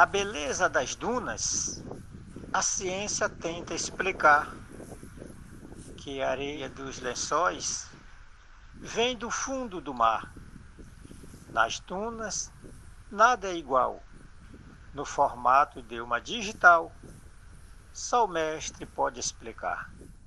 A beleza das dunas, a ciência tenta explicar que a areia dos lençóis vem do fundo do mar. Nas dunas, nada é igual. No formato de uma digital, só o mestre pode explicar.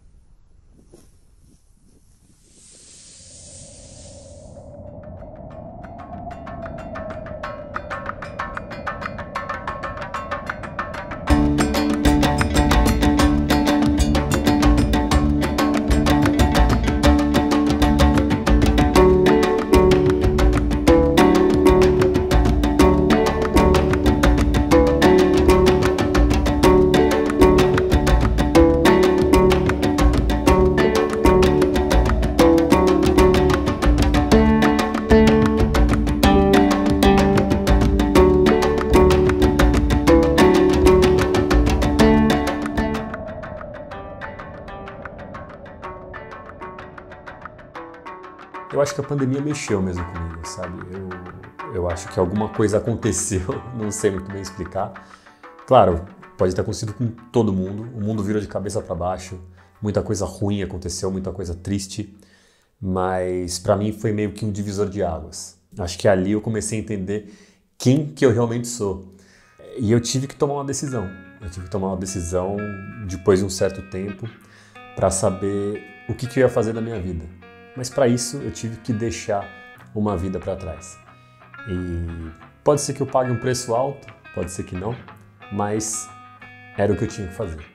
Eu acho que a pandemia mexeu mesmo comigo, sabe? Eu acho que alguma coisa aconteceu, não sei muito bem explicar. Claro, pode ter acontecido com todo mundo, o mundo virou de cabeça para baixo, muita coisa ruim aconteceu, muita coisa triste, mas para mim foi meio que um divisor de águas. Acho que ali eu comecei a entender quem que eu realmente sou. E eu tive que tomar uma decisão. Eu tive que tomar uma decisão depois de um certo tempo para saber o que eu ia fazer da minha vida. Mas para isso eu tive que deixar uma vida para trás. E pode ser que eu pague um preço alto, pode ser que não, mas era o que eu tinha que fazer.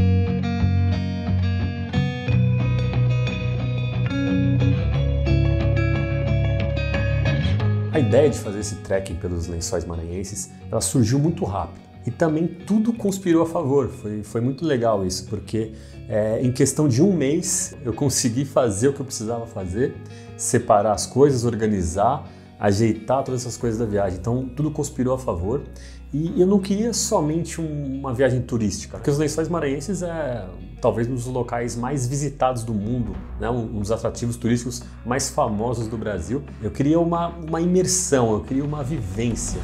A ideia de fazer esse trekking pelos Lençóis Maranhenses, ela surgiu muito rápido. E também tudo conspirou a favor, foi muito legal isso, porque em questão de um mês eu consegui fazer o que eu precisava fazer, separar as coisas, organizar, ajeitar todas essas coisas da viagem. Então tudo conspirou a favor e eu não queria somente uma viagem turística, porque os Lençóis Maranhenses é talvez um dos locais mais visitados do mundo, né? Um dos atrativos turísticos mais famosos do Brasil. Eu queria uma imersão, eu queria uma vivência.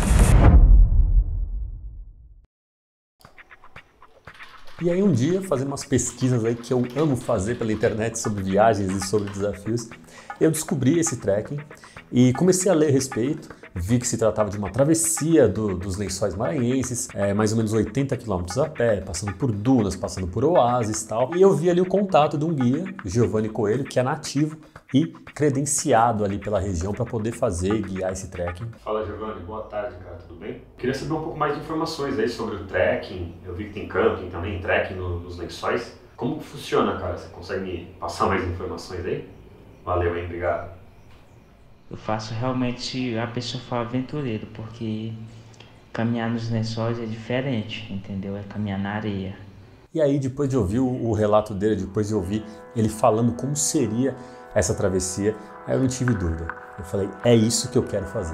E aí um dia, fazendo umas pesquisas aí que eu amo fazer pela internet sobre viagens e sobre desafios, eu descobri esse trekking e comecei a ler a respeito. Vi que se tratava de uma travessia dos Lençóis Maranhenses, mais ou menos 80 quilômetros a pé, passando por dunas, passando por oásis e tal. E eu vi ali o contato de um guia, Giovanni Coelho, que é nativo e credenciado ali pela região para poder fazer e guiar esse trekking. Fala, Giovanni, boa tarde, cara, tudo bem? Queria saber um pouco mais de informações aí sobre o trekking. Eu vi que tem camping também, trekking nos Lençóis. Como que funciona, cara? Você consegue me passar mais informações aí? Valeu, hein? Obrigado. Eu faço realmente a pessoa for aventureiro, porque caminhar nos lençóis é diferente, entendeu? É caminhar na areia. E aí, depois de ouvir o relato dele, depois de ouvir ele falando como seria essa travessia, aí eu não tive dúvida. Eu falei, é isso que eu quero fazer.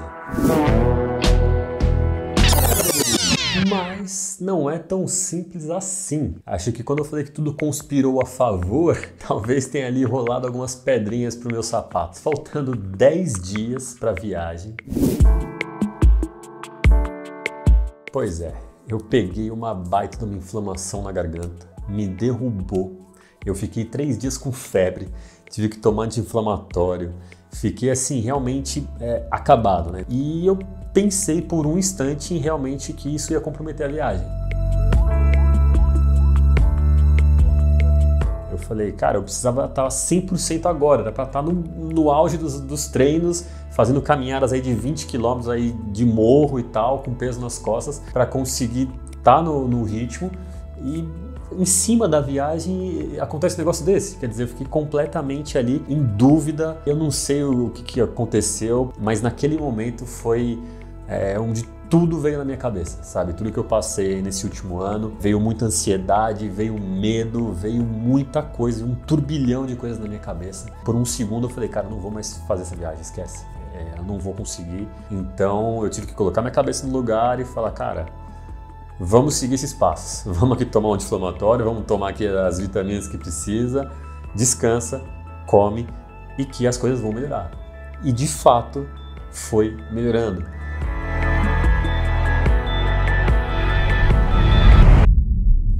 Mas não é tão simples assim. Acho que quando eu falei que tudo conspirou a favor, talvez tenha ali rolado algumas pedrinhas pro meu sapato. Faltando 10 dias para a viagem. Pois é, eu peguei uma baita de uma inflamação na garganta, me derrubou. Eu fiquei 3 dias com febre, tive que tomar anti-inflamatório. Fiquei assim, realmente acabado, né? E eu pensei por um instante em realmente que isso ia comprometer a viagem. Eu falei, cara, eu precisava estar 100% agora, era para estar no auge dos treinos, fazendo caminhadas aí de 20 km aí de morro e tal, com peso nas costas, para conseguir estar no ritmo. E em cima da viagem acontece um negócio desse, quer dizer, eu fiquei completamente ali em dúvida, eu não sei o que aconteceu, mas naquele momento foi onde tudo veio na minha cabeça, sabe? Tudo que eu passei nesse último ano, veio muita ansiedade, veio medo, veio muita coisa, um turbilhão de coisas na minha cabeça. Por um segundo eu falei, cara, não vou mais fazer essa viagem, esquece, eu não vou conseguir. Então eu tive que colocar minha cabeça no lugar e falar, cara, vamos seguir esses passos, vamos aqui tomar um anti-inflamatório, vamos tomar aqui as vitaminas que precisa, descansa, come e que as coisas vão melhorar. E de fato foi melhorando.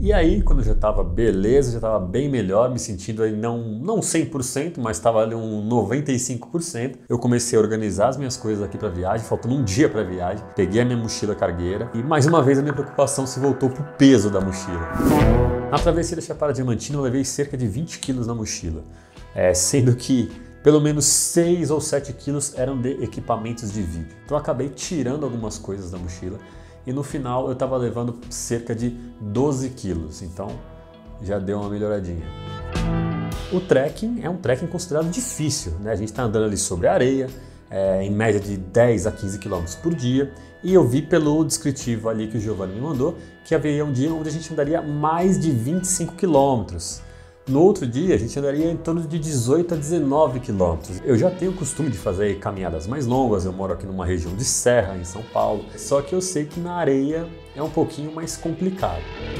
E aí, quando eu já estava beleza, já estava bem melhor, me sentindo aí não 100%, mas estava ali um 95%, eu comecei a organizar as minhas coisas aqui para viagem, faltando um dia para viagem, peguei a minha mochila cargueira e mais uma vez a minha preocupação se voltou pro peso da mochila. Na travessia da Chapada Diamantina eu levei cerca de 20 quilos na mochila, sendo que pelo menos 6 ou 7 quilos eram de equipamentos de vídeo. Então eu acabei tirando algumas coisas da mochila e no final eu estava levando cerca de 12 quilos, então já deu uma melhoradinha. O trekking é um trekking considerado difícil, né? A gente está andando ali sobre a areia, em média de 10 a 15 km por dia, e eu vi pelo descritivo ali que o Giovanni me mandou que haveria um dia onde a gente andaria mais de 25 km. No outro dia a gente andaria em torno de 18 a 19 km. Eu já tenho o costume de fazer caminhadas mais longas, eu moro aqui numa região de serra, em São Paulo, só que eu sei que na areia é um pouquinho mais complicado.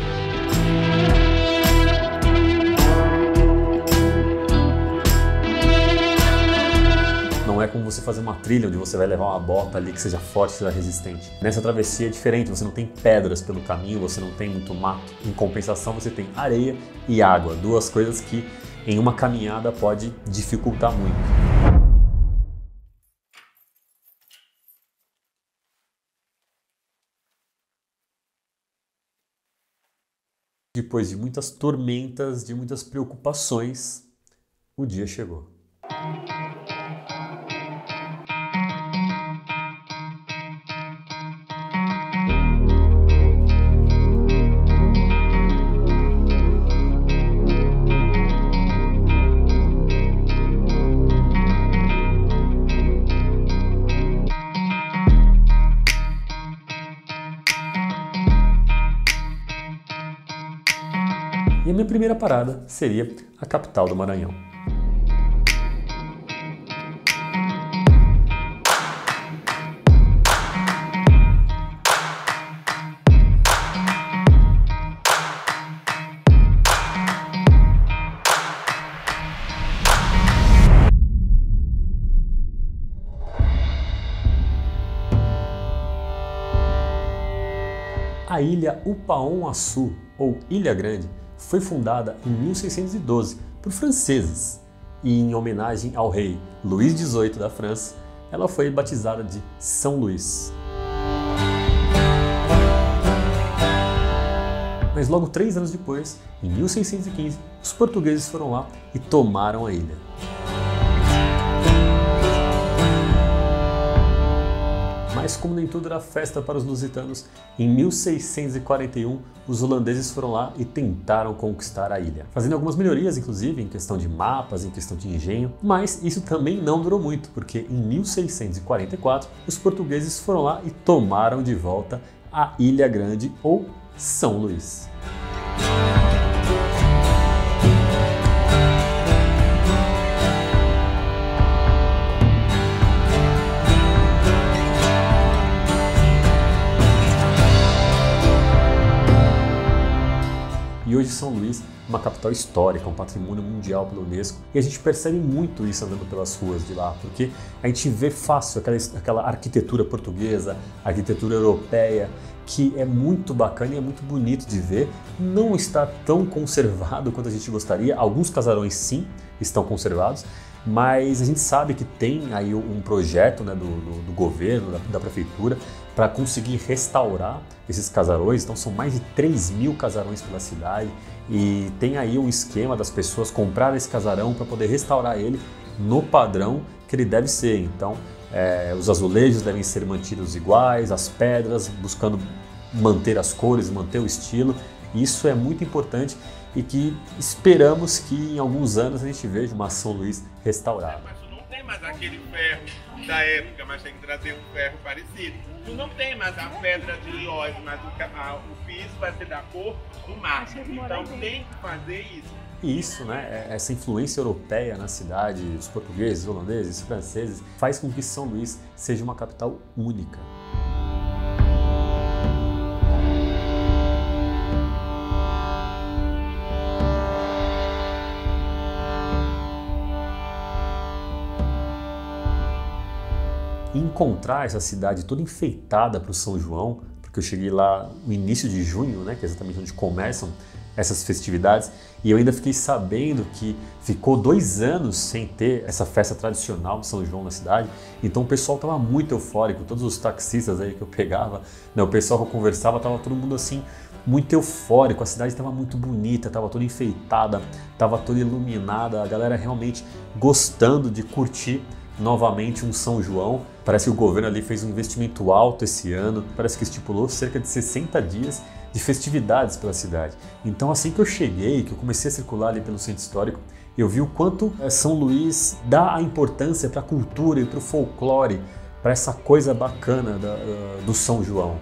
Não é como você fazer uma trilha onde você vai levar uma bota ali que seja forte, seja resistente. Nessa travessia é diferente, você não tem pedras pelo caminho, você não tem muito mato. Em compensação, você tem areia e água, duas coisas que em uma caminhada pode dificultar muito. Depois de muitas tormentas, de muitas preocupações, o dia chegou. E a minha primeira parada seria a capital do Maranhão. A ilha Upaon-Açu, ou Ilha Grande, foi fundada em 1612 por franceses e, em homenagem ao rei Luís XVIII da França, ela foi batizada de São Luís. Mas logo 3 anos depois, em 1615, os portugueses foram lá e tomaram a ilha. Mas como nem tudo era festa para os lusitanos, em 1641 os holandeses foram lá e tentaram conquistar a ilha, fazendo algumas melhorias, inclusive em questão de mapas, em questão de engenho, mas isso também não durou muito, porque em 1644 os portugueses foram lá e tomaram de volta a Ilha Grande, ou São Luís. E hoje São Luís é uma capital histórica, um patrimônio mundial pela Unesco, e a gente percebe muito isso andando pelas ruas de lá, porque a gente vê fácil aquela arquitetura portuguesa, arquitetura europeia, que é muito bacana e é muito bonito de ver. Não está tão conservado quanto a gente gostaria, alguns casarões sim estão conservados, mas a gente sabe que tem aí um projeto, né, do governo, da prefeitura, para conseguir restaurar esses casarões. Então são mais de 3.000 casarões pela cidade e tem aí um esquema das pessoas comprar esse casarão para poder restaurar ele no padrão que ele deve ser. Então os azulejos devem ser mantidos iguais, as pedras, buscando manter as cores, manter o estilo. Isso é muito importante e que esperamos que em alguns anos a gente veja uma São Luís restaurada. Mas tu não tem mais aquele ferro da época, mas tem que trazer um ferro parecido. Tu não tem mais a pedra de Lioz, mas o piso vai ser da cor do mar. Então tem que fazer isso. E isso, né, essa influência europeia na cidade, os portugueses, holandeses, franceses, faz com que São Luís seja uma capital única. Encontrar essa cidade toda enfeitada para o São João, porque eu cheguei lá no início de junho, né, que é exatamente onde começam essas festividades, e eu ainda fiquei sabendo que ficou 2 anos sem ter essa festa tradicional de São João na cidade, então o pessoal estava muito eufórico, todos os taxistas aí que eu pegava, né, o pessoal que eu conversava, estava todo mundo assim, muito eufórico, a cidade estava muito bonita, estava toda enfeitada, estava toda iluminada, a galera realmente gostando de curtir novamente um São João. Parece que o governo ali fez um investimento alto esse ano, parece que estipulou cerca de 60 dias de festividades pela cidade. Então assim que eu cheguei, que eu comecei a circular ali pelo centro histórico, eu vi o quanto São Luís dá a importância para a cultura e para o folclore, para essa coisa bacana do São João.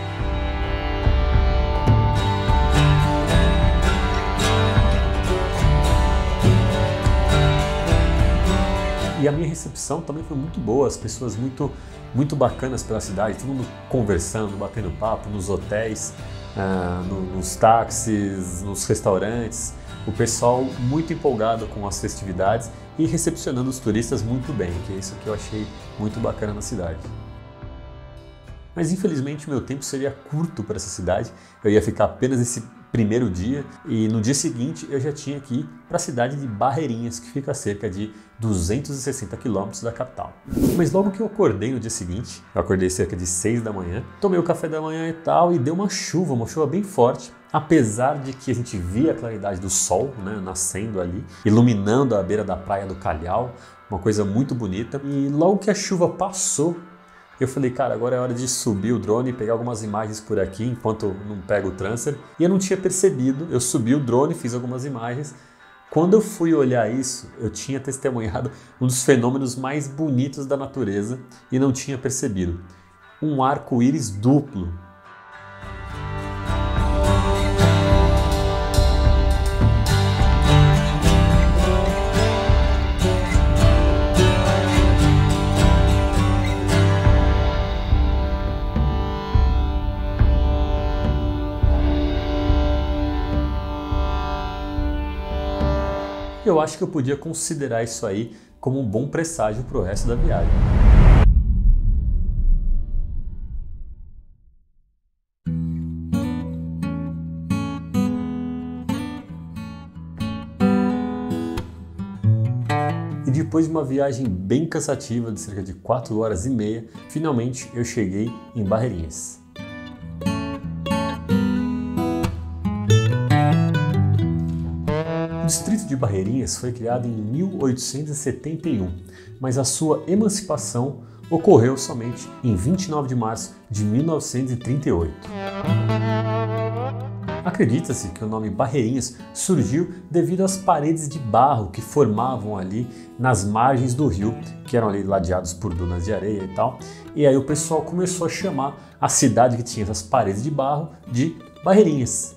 E a minha recepção também foi muito boa, as pessoas muito bacanas pela cidade, todo mundo conversando, batendo papo nos hotéis, nos táxis, nos restaurantes, o pessoal muito empolgado com as festividades e recepcionando os turistas muito bem, que é isso que eu achei muito bacana na cidade. Mas infelizmente meu tempo seria curto para essa cidade, eu ia ficar apenas esse primeiro dia e no dia seguinte eu já tinha que ir para a cidade de Barreirinhas, que fica a cerca de 260 quilômetros da capital. Mas logo que eu acordei no dia seguinte, eu acordei cerca de 6 da manhã, tomei o café da manhã e tal, e deu uma chuva bem forte, apesar de que a gente via a claridade do sol, né, nascendo ali, iluminando a beira da praia do Calhau, uma coisa muito bonita. E logo que a chuva passou, eu falei, cara, agora é hora de subir o drone e pegar algumas imagens por aqui, enquanto não pego o transfer. E eu não tinha percebido, eu subi o drone, fiz algumas imagens. Quando eu fui olhar isso, eu tinha testemunhado um dos fenômenos mais bonitos da natureza e não tinha percebido. Um arco-íris duplo. Eu acho que eu podia considerar isso aí como um bom presságio para o resto da viagem. E depois de uma viagem bem cansativa de cerca de 4 horas e meia, finalmente eu cheguei em Barreirinhas. O distrito de Barreirinhas foi criado em 1871, mas a sua emancipação ocorreu somente em 29 de março de 1938. Acredita-se que o nome Barreirinhas surgiu devido às paredes de barro que formavam ali nas margens do rio, que eram ali ladeados por dunas de areia e tal, e aí o pessoal começou a chamar a cidade que tinha essas paredes de barro de Barreirinhas.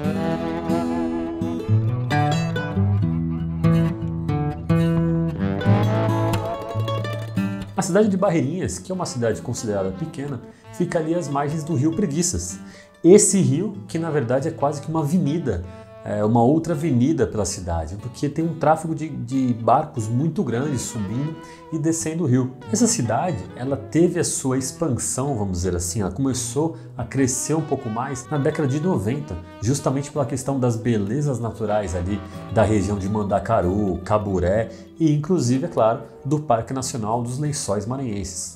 A cidade de Barreirinhas, que é uma cidade considerada pequena, fica ali às margens do rio Preguiças. Esse rio, que na verdade é quase que uma avenida, uma outra avenida pela cidade, porque tem um tráfego de barcos muito grande subindo e descendo o rio. Essa cidade, ela teve a sua expansão, vamos dizer assim, ela começou a crescer um pouco mais na década de 90, justamente pela questão das belezas naturais ali da região de Mandacaru, Caburé e inclusive, é claro, do Parque Nacional dos Lençóis Maranhenses.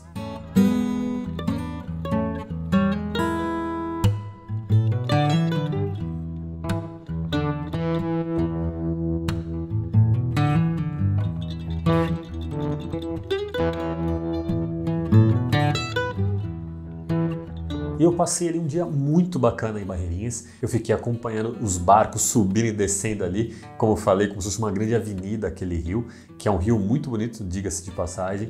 E eu passei ali um dia muito bacana em Barreirinhas. Eu fiquei acompanhando os barcos subindo e descendo ali, como eu falei, como se fosse uma grande avenida aquele rio, que é um rio muito bonito, diga-se de passagem.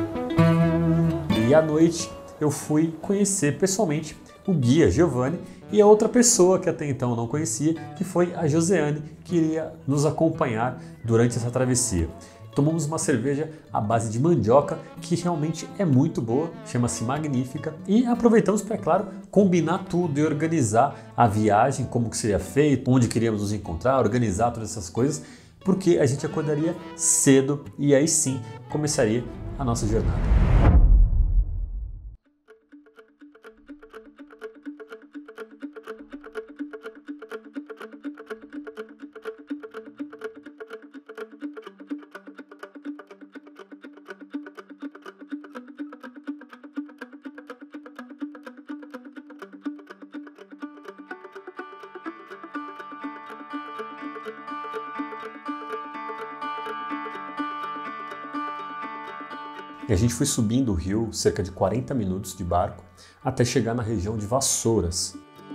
E à noite eu fui conhecer pessoalmente o guia Giovanni e a outra pessoa que até então eu não conhecia, que foi a Joseane, que iria nos acompanhar durante essa travessia. Tomamos uma cerveja à base de mandioca, que realmente é muito boa, chama-se Magnífica, e aproveitamos para, claro, combinar tudo e organizar a viagem, como que seria feito, onde queríamos nos encontrar, organizar todas essas coisas, porque a gente acordaria cedo e aí sim começaria a nossa jornada. E a gente foi subindo o rio cerca de 40 minutos de barco até chegar na região de Vassouras.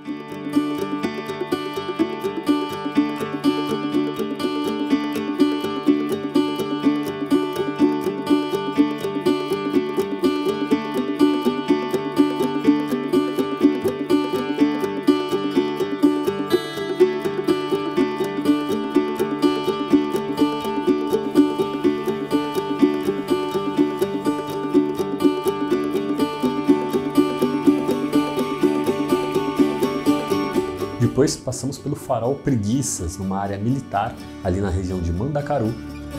Depois passamos pelo Farol Preguiças, numa área militar, ali na região de Mandacaru.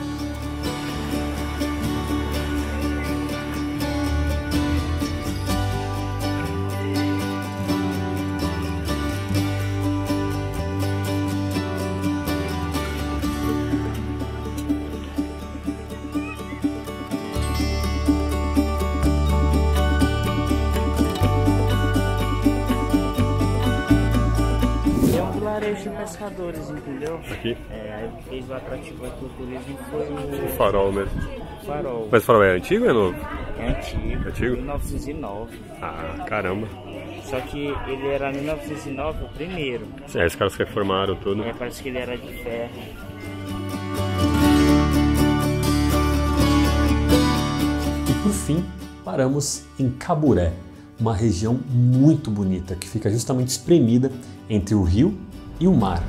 De pescadores, entendeu? Aqui? Aí fez o atrativo aqui do turismo, foi O farol mesmo. o farol. Mas o farol é antigo ou é novo? É antigo, Antigo? 1909. Ah, caramba. Só que ele era 1909 o primeiro. É, os caras que reformaram tudo. Parece que ele era de ferro. E por fim, paramos em Caburé, uma região muito bonita que fica justamente espremida entre o rio e o mar.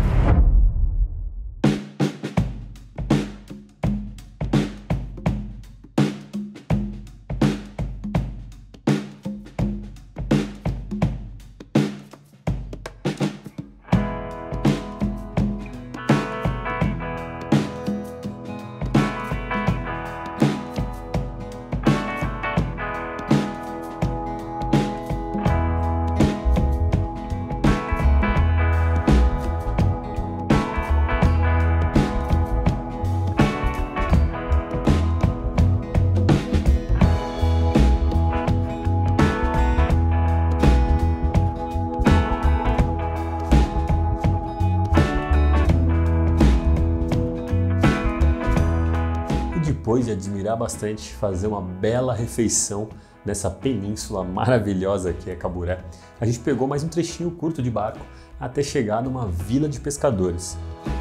Depois de admirar bastante, fazer uma bela refeição nessa península maravilhosa que é Caburé, a gente pegou mais um trechinho curto de barco até chegar numa vila de pescadores.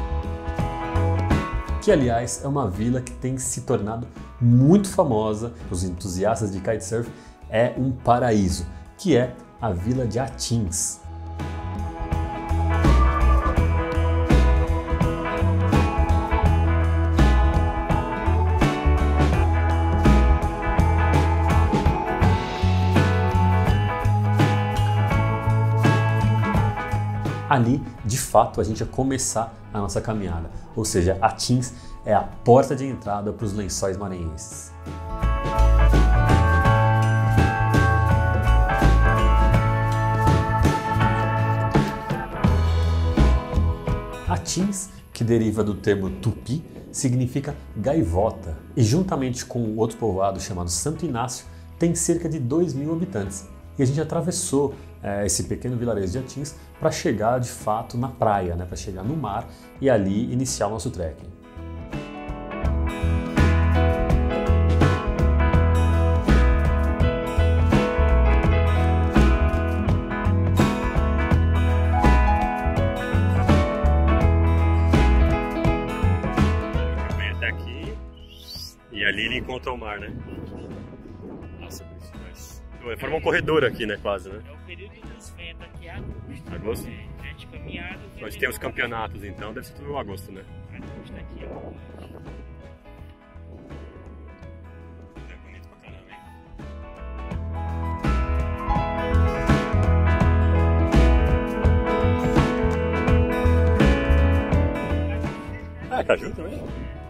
Que, aliás, é uma vila que tem se tornado muito famosa para os entusiastas de kitesurf, é um paraíso, que é a vila de Atins. Ali, de fato, a gente ia começar a nossa caminhada, ou seja, Atins é a porta de entrada para os Lençóis Maranhenses. Atins, que deriva do termo tupi, significa gaivota e, juntamente com outro povoado chamado Santo Inácio, tem cerca de 2.000 habitantes. E a gente atravessou esse pequeno vilarejo de Atins para chegar de fato na praia, para chegar no mar e ali iniciar o nosso trekking. Vem até aqui e ali ele encontra o mar, né? Nossa, Forma um corredor aqui, né, quase, né? É o período dos ventos aqui, agosto. Agosto? É de caminhada. Onde tem os campeonatos, então, deve ser tudo em agosto, né? Agosto aqui, ó. É bonito pra caramba, hein? Ah, caju também?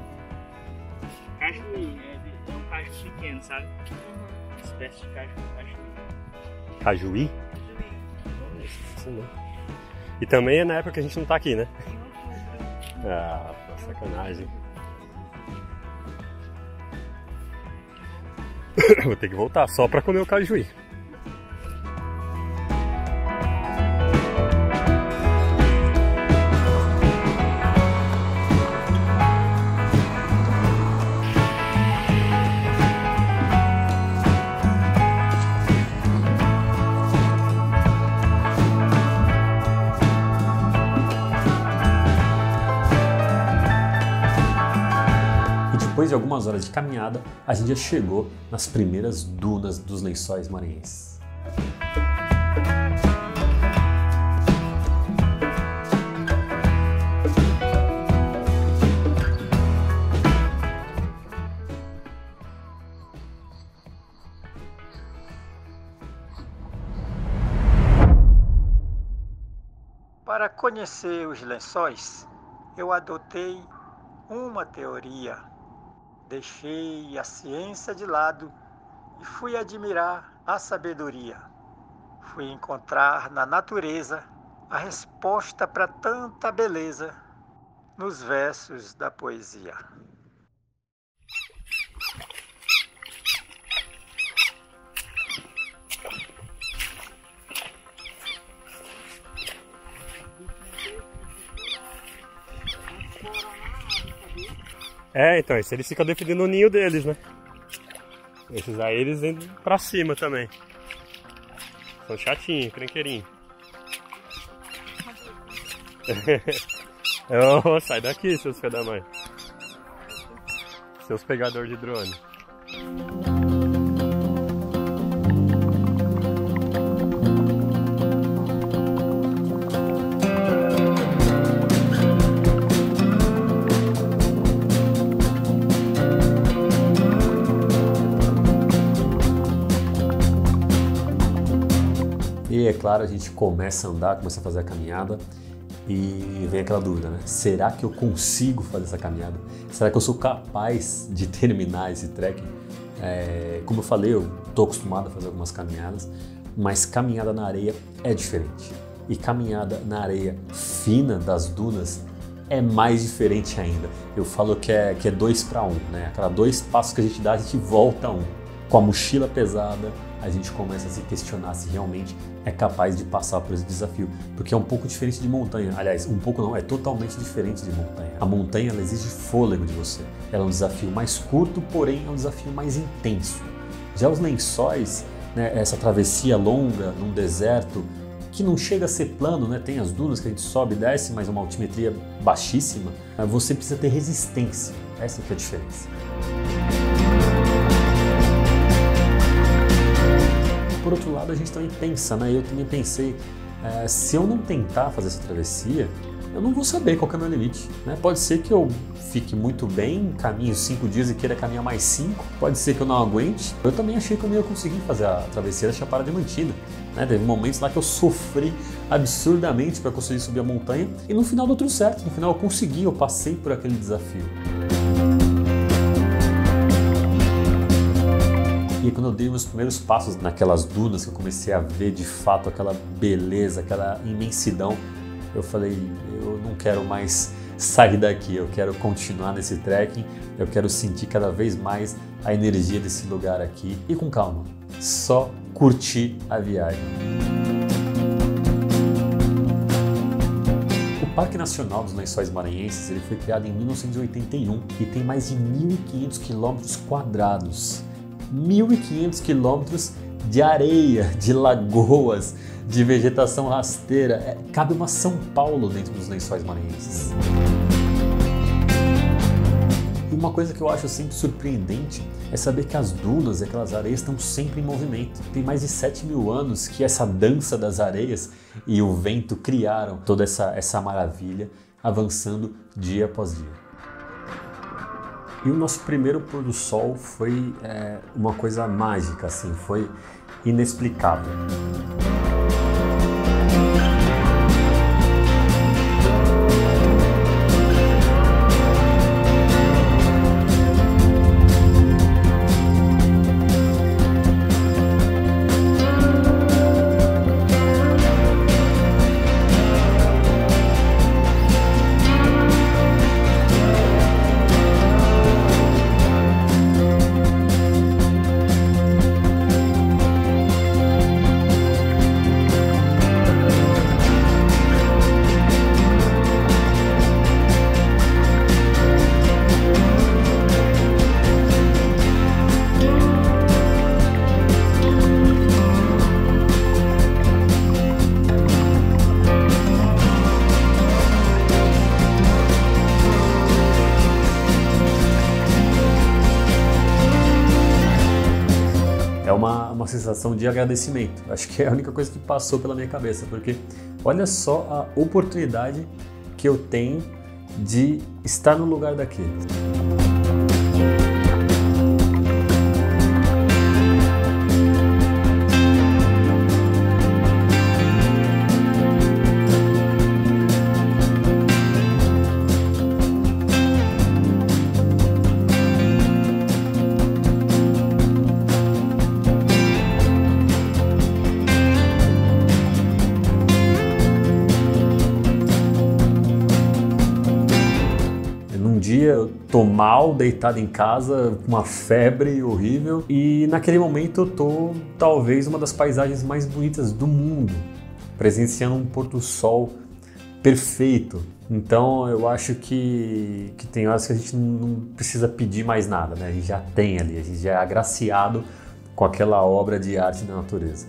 Cajuí, é um caju pequeno, sabe? Espécie de cajuí. Cajuí? Isso não. E também é na época que a gente não tá aqui, né? Ah, sacanagem. Vou ter que voltar só pra comer o cajuí. Depois de algumas horas de caminhada, a gente já chegou nas primeiras dunas dos Lençóis Maranhenses. Para conhecer os lençóis, eu adotei uma teoria. Deixei a ciência de lado e fui admirar a sabedoria. Fui encontrar na natureza a resposta para tanta beleza nos versos da poesia. É, então, isso eles ficam defendendo o ninho deles, né? Esses aí eles vêm pra cima também. São chatinhos, crenqueirinhos. Oh, sai daqui, seus filhos da mãe. Seus pegadores de drone. E é claro, a gente começa a andar, começa a fazer a caminhada e vem aquela dúvida, né? Será que eu consigo fazer essa caminhada? Será que eu sou capaz de terminar esse trekking? Como eu falei, eu estou acostumado a fazer algumas caminhadas, mas caminhada na areia é diferente. E caminhada na areia fina das dunas é mais diferente ainda. Eu falo que é 2 para 1, né? A cada 2 passos que a gente dá, a gente volta a 1. Com a mochila pesada, a gente começa a se questionar se realmente é capaz de passar por esse desafio, porque é um pouco diferente de montanha. Aliás, um pouco não, é totalmente diferente de montanha. A montanha, ela exige fôlego de você. Ela é um desafio mais curto, porém é um desafio mais intenso. Já os lençóis, né, essa travessia longa num deserto, que não chega a ser plano, né? Tem as dunas que a gente sobe e desce, mas uma altimetria baixíssima, você precisa ter resistência. Essa que é a diferença. Por outro lado, a gente também pensa, né? Eu também pensei, se eu não tentar fazer essa travessia, eu não vou saber qual que é o meu limite, né? Pode ser que eu fique muito bem, caminhe 5 dias e queira caminhar mais 5, pode ser que eu não aguente. Eu também achei que eu não ia conseguir fazer a travessia da Chapada Diamantina, né? Teve momentos lá que eu sofri absurdamente para conseguir subir a montanha e no final deu tudo certo, no final eu consegui, eu passei por aquele desafio. E quando eu dei meus primeiros passos naquelas dunas, que eu comecei a ver de fato aquela beleza, aquela imensidão, eu falei, eu não quero mais sair daqui, eu quero continuar nesse trekking, eu quero sentir cada vez mais a energia desse lugar aqui. E com calma, só curtir a viagem. O Parque Nacional dos Lençóis Maranhenses ele foi criado em 1981 e tem mais de 1.500 km². 1.500 quilômetros de areia, de lagoas, de vegetação rasteira. Cabe uma São Paulo dentro dos Lençóis Maranhenses. E uma coisa que eu acho sempre surpreendente é saber que as dunas e aquelas areias estão sempre em movimento. Tem mais de 7.000 anos que essa dança das areias e o vento criaram toda essa maravilha, avançando dia após dia. E o nosso primeiro pôr do sol foi uma coisa mágica, assim, foi inexplicável. É uma sensação de agradecimento. Acho que é a única coisa que passou pela minha cabeça, porque olha só a oportunidade que eu tenho de estar no lugar daqueles. Eu tô mal, deitado em casa, com uma febre horrível, e naquele momento eu tô talvez uma das paisagens mais bonitas do mundo, presenciando um pôr do sol perfeito. Então eu acho que tem horas que a gente não precisa pedir mais nada, né? A gente já tem ali, a gente já é agraciado com aquela obra de arte da natureza.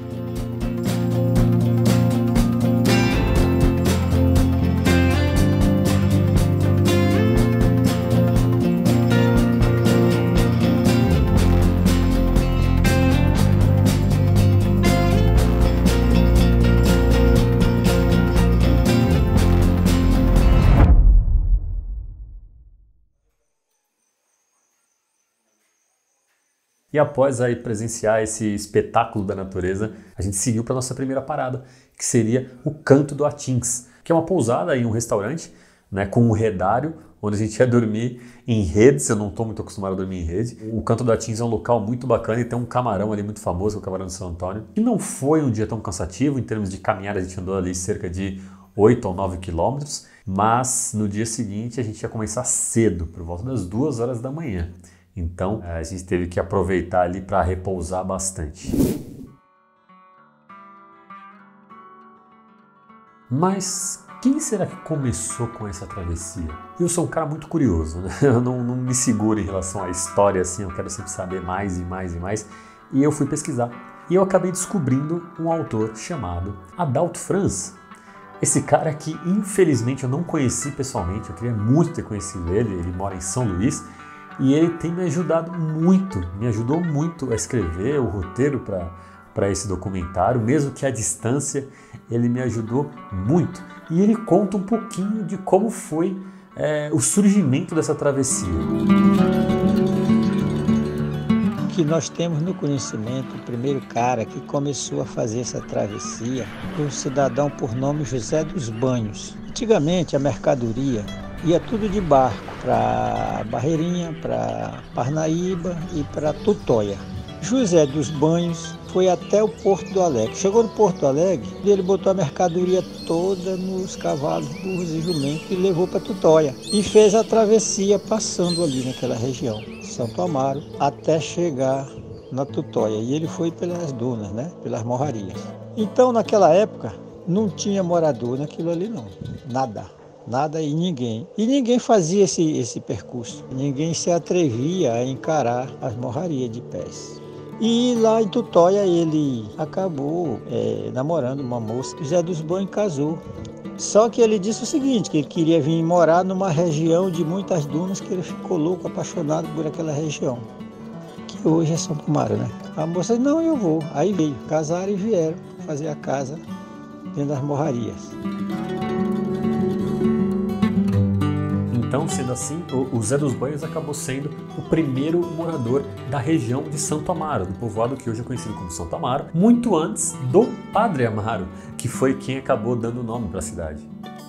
E após aí presenciar esse espetáculo da natureza, a gente seguiu para a nossa primeira parada, que seria o Canto do Atins, que é uma pousada e um restaurante, né, com um redário, onde a gente ia dormir em redes. Eu não estou muito acostumado a dormir em rede. O Canto do Atins é um local muito bacana e tem um camarão ali muito famoso, o Camarão de São Antônio. E não foi um dia tão cansativo, em termos de caminhada a gente andou ali cerca de 8 ou 9 quilômetros, mas no dia seguinte a gente ia começar cedo, por volta das 2 horas da manhã. Então a gente teve que aproveitar ali para repousar bastante. Mas quem será que começou com essa travessia? Eu sou um cara muito curioso, né? Eu não me seguro em relação à história assim, eu quero sempre saber mais e mais e mais. E eu fui pesquisar. E eu acabei descobrindo um autor chamado Adalto Franz. Esse cara que infelizmente eu não conheci pessoalmente, eu queria muito ter conhecido ele. Ele mora em São Luís. E ele tem me ajudado muito, me ajudou muito a escrever o roteiro para esse documentário, mesmo que à distância, ele me ajudou muito. E ele conta um pouquinho de como foi o surgimento dessa travessia. Que nós temos no conhecimento, o primeiro cara que começou a fazer essa travessia foi um cidadão por nome José dos Banhos. Antigamente a mercadoria ia tudo de barco para Barreirinha, para Parnaíba e para Tutóia. José dos Banhos foi até o Porto do Alegre. Chegou no Porto do Alegre, ele botou a mercadoria toda nos cavalos, burros e jumentos e levou para Tutóia. E fez a travessia passando ali naquela região, Santo Amaro, até chegar na Tutóia. E ele foi pelas dunas, né? Pelas morrarias. Então, naquela época, não tinha morador naquilo ali não, nada e ninguém. E ninguém fazia esse percurso. Ninguém se atrevia a encarar as morrarias de pés. E lá em Tutóia ele acabou namorando uma moça. José dos Banhos casou. Só que ele disse o seguinte, que ele queria vir morar numa região de muitas dunas, que ele ficou louco, apaixonado por aquela região, que hoje é Santo Amaro, né? A moça disse, não, eu vou. Aí veio, casaram e vieram fazer a casa dentro das morrarias. Então, sendo assim, o Zé dos Banhos acabou sendo o primeiro morador da região de Santo Amaro, do povoado que hoje é conhecido como Santo Amaro, muito antes do Padre Amaro, que foi quem acabou dando o nome para a cidade.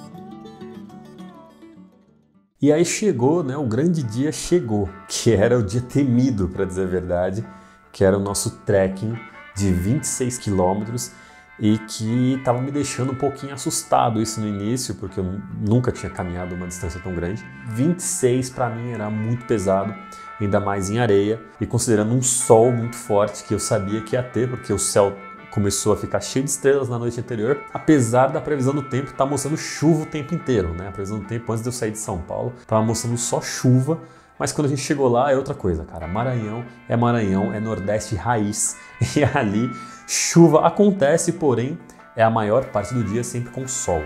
E aí chegou, né, o grande dia chegou, que era o dia temido, para dizer a verdade, que era o nosso trekking de 26 quilômetros, e que estava me deixando um pouquinho assustado isso no início, porque eu nunca tinha caminhado uma distância tão grande. 26 para mim era muito pesado, ainda mais em areia, e considerando um sol muito forte que eu sabia que ia ter, porque o céu começou a ficar cheio de estrelas na noite anterior, apesar da previsão do tempo estar mostrando chuva o tempo inteiro, né? A previsão do tempo antes de eu sair de São Paulo estava mostrando só chuva. Mas quando a gente chegou lá é outra coisa, cara. Maranhão, é Nordeste raiz. E ali chuva acontece, porém é a maior parte do dia sempre com sol.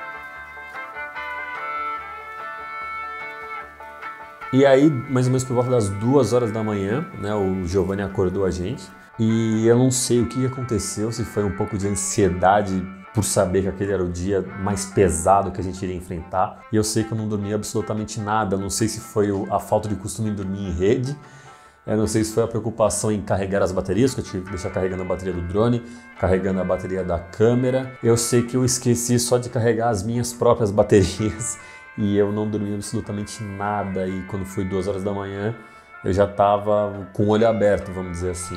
E aí, mais ou menos por volta das 2 horas da manhã, né, o Giovanni acordou a gente. E eu não sei o que aconteceu, se foi um pouco de ansiedade por saber que aquele era o dia mais pesado que a gente iria enfrentar. E eu sei que eu não dormi absolutamente nada, eu não sei se foi a falta de costume em dormir em rede, eu não sei se foi a preocupação em carregar as baterias, que eu tive que deixar carregando a bateria do drone, carregando a bateria da câmera. Eu sei que eu esqueci só de carregar as minhas próprias baterias e eu não dormi absolutamente nada. E quando foi 2 horas da manhã, eu já estava com o olho aberto, vamos dizer assim.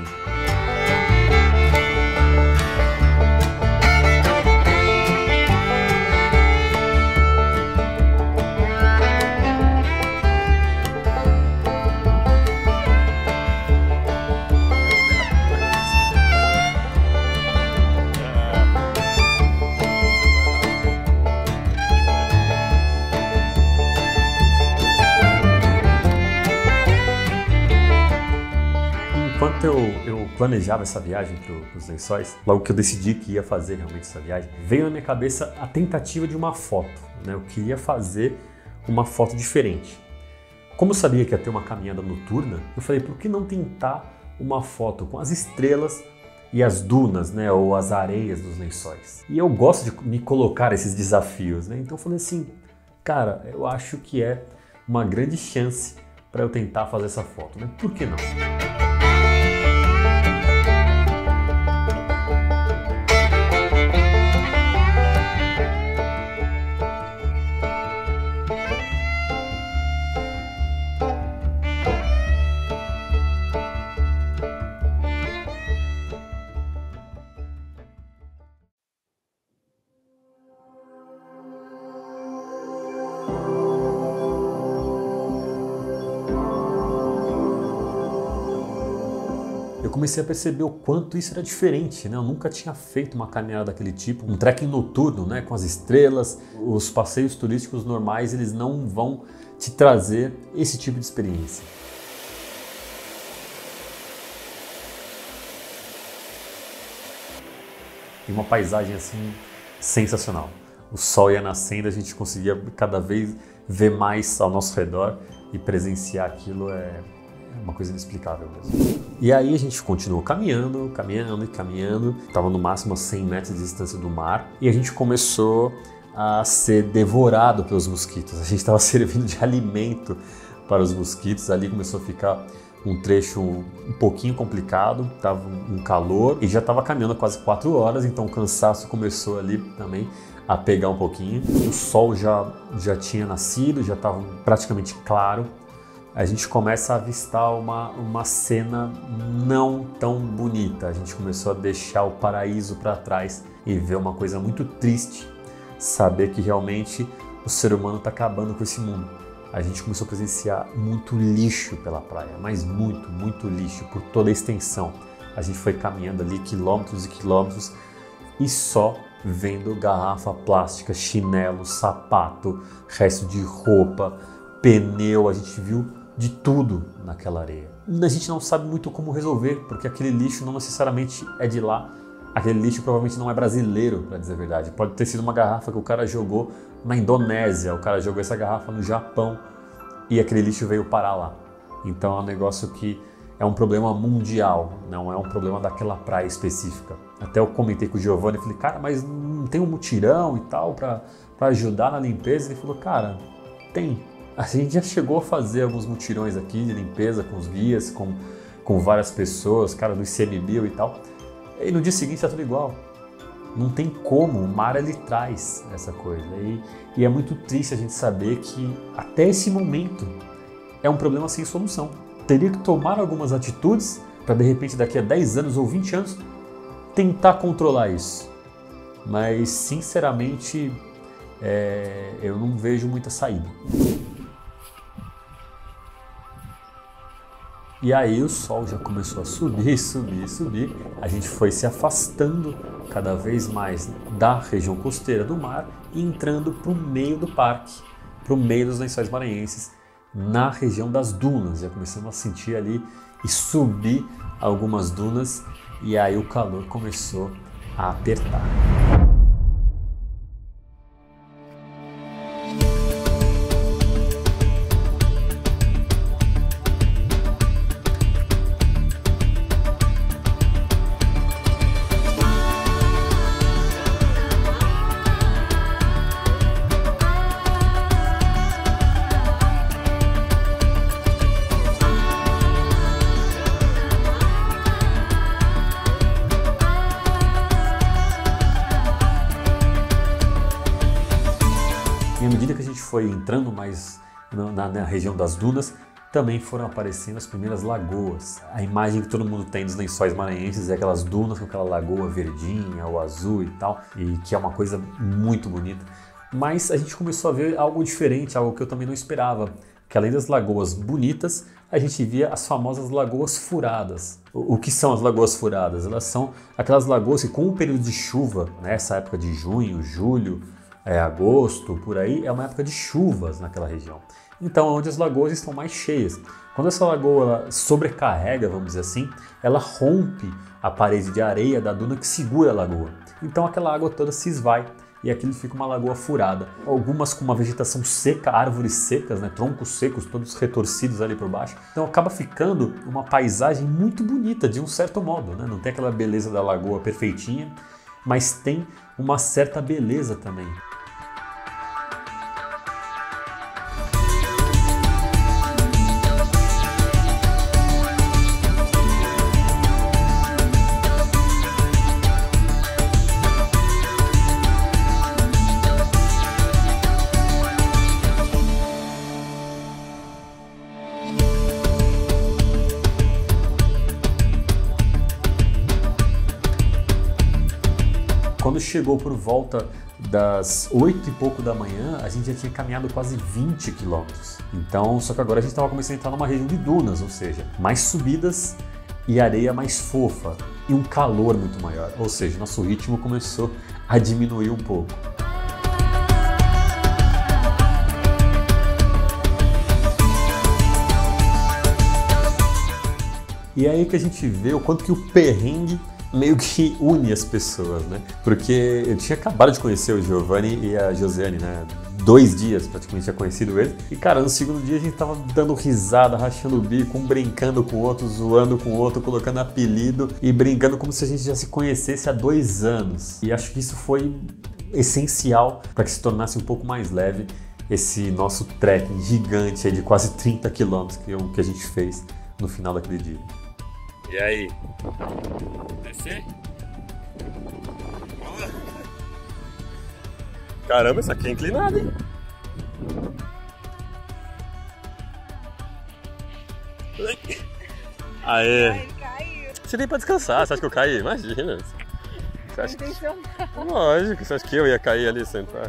Enquanto eu planejava essa viagem para os Lençóis, logo que eu decidi que ia fazer realmente essa viagem, veio na minha cabeça a tentativa de uma foto, né? Eu queria fazer uma foto diferente. Como eu sabia que ia ter uma caminhada noturna, eu falei, por que não tentar uma foto com as estrelas e as dunas, né? Ou as areias dos Lençóis? E eu gosto de me colocar esses desafios, né? Então eu falei assim, cara, eu acho que é uma grande chance para eu tentar fazer essa foto, né? Por que não? Eu comecei a perceber o quanto isso era diferente, né? Eu nunca tinha feito uma caminhada daquele tipo, um trekking noturno, né? Com as estrelas. Os passeios turísticos normais, eles não vão te trazer esse tipo de experiência. E uma paisagem assim sensacional. O sol ia nascendo, a gente conseguia cada vez ver mais ao nosso redor e presenciar aquilo é uma coisa inexplicável mesmo. E aí a gente continuou caminhando. Estava no máximo a 100 metros de distância do mar e a gente começou a ser devorado pelos mosquitos. A gente estava servindo de alimento para os mosquitos. Ali começou a ficar um trecho um pouquinho complicado, estava um calor e já estava caminhando quase 4 horas, então o cansaço começou ali também a pegar um pouquinho. O sol já tinha nascido, já estava praticamente claro. A gente começa a avistar uma cena não tão bonita. A gente começou a deixar o paraíso para trás e ver uma coisa muito triste, saber que realmente o ser humano está acabando com esse mundo. A gente começou a presenciar muito lixo pela praia, mas muito lixo por toda a extensão. A gente foi caminhando ali quilômetros e quilômetros e só vendo garrafa plástica, chinelo, sapato, resto de roupa, pneu. A gente viu de tudo naquela areia. A gente não sabe muito como resolver, porque aquele lixo não necessariamente é de lá, aquele lixo provavelmente não é brasileiro, para dizer a verdade. Pode ter sido uma garrafa que o cara jogou na Indonésia, o cara jogou essa garrafa no Japão e aquele lixo veio parar lá. Então é um negócio que é um problema mundial, não é um problema daquela praia específica. Até eu comentei com o Giovanni e falei, cara, mas não tem um mutirão e tal para ajudar na limpeza? Ele falou, cara, tem. A gente já chegou a fazer alguns mutirões aqui de limpeza com os guias, com várias pessoas, cara do ICMBio e tal. E no dia seguinte tá tudo igual. Não tem como, o mar ele traz essa coisa. E é muito triste a gente saber que até esse momento é um problema sem solução. Teria que tomar algumas atitudes para de repente daqui a 10 anos ou 20 anos tentar controlar isso. Mas sinceramente eu não vejo muita saída. E aí o sol já começou a subir. A gente foi se afastando cada vez mais da região costeira do mar e entrando para o meio do parque, para o meio dos Lençóis Maranhenses, na região das dunas. Já começamos a sentir ali e subir algumas dunas e aí o calor começou a apertar. E à medida que a gente foi entrando mais na região das dunas, também foram aparecendo as primeiras lagoas. A imagem que todo mundo tem dos Lençóis Maranhenses é aquelas dunas com aquela lagoa verdinha ou azul e tal, e que é uma coisa muito bonita. Mas a gente começou a ver algo diferente, algo que eu também não esperava, que além das lagoas bonitas, a gente via as famosas lagoas furadas. O que são as lagoas furadas? Elas são aquelas lagoas que com o período de chuva, nessa época de junho, julho, agosto, por aí, é uma época de chuvas naquela região. Então, onde as lagoas estão mais cheias. Quando essa lagoa sobrecarrega, vamos dizer assim, ela rompe a parede de areia da duna que segura a lagoa. Então, aquela água toda se esvai e aquilo fica uma lagoa furada. Algumas com uma vegetação seca, árvores secas, né, troncos secos, todos retorcidos ali por baixo. Então, acaba ficando uma paisagem muito bonita, de um certo modo, né? Não tem aquela beleza da lagoa perfeitinha, mas tem uma certa beleza também. Quando chegou por volta das 8 e pouco da manhã, a gente já tinha caminhado quase 20 quilômetros. Então, só que agora a gente estava começando a entrar numa região de dunas, ou seja, mais subidas e areia mais fofa e um calor muito maior. Ou seja, nosso ritmo começou a diminuir um pouco. E é aí que a gente vê o quanto que o perrengue meio que une as pessoas, né? Porque eu tinha acabado de conhecer o Giovanni e a Josiane, né? 2 dias praticamente tinha conhecido eles. E cara, no segundo dia a gente tava dando risada, rachando o bico, um brincando com o outro, zoando com o outro, colocando apelido e brincando como se a gente já se conhecesse há 2 anos. E acho que isso foi essencial para que se tornasse um pouco mais leve esse nosso trekking gigante aí de quase 30 quilômetros que a gente fez no final daquele dia. E aí? Descer? Caramba, isso aqui é inclinado, hein? Aê! Ai, caiu. Você nem pra descansar, você acha que eu caí? Imagina! Você acha que... Lógico, você acha que eu ia cair ali sentar?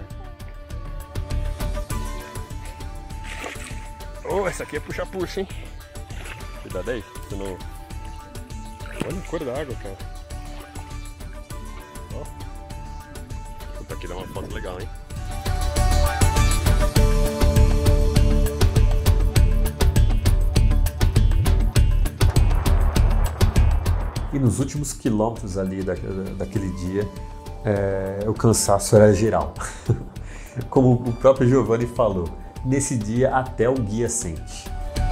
Oh, essa aqui é puxa-puxa, hein? Cuidado aí, você não... Olha a cor da água, cara. Ó. Puta, aqui dá uma foto legal, hein? E nos últimos quilômetros ali daquele dia, o cansaço era geral. Como o próprio Giovanni falou, nesse dia até o guia sente.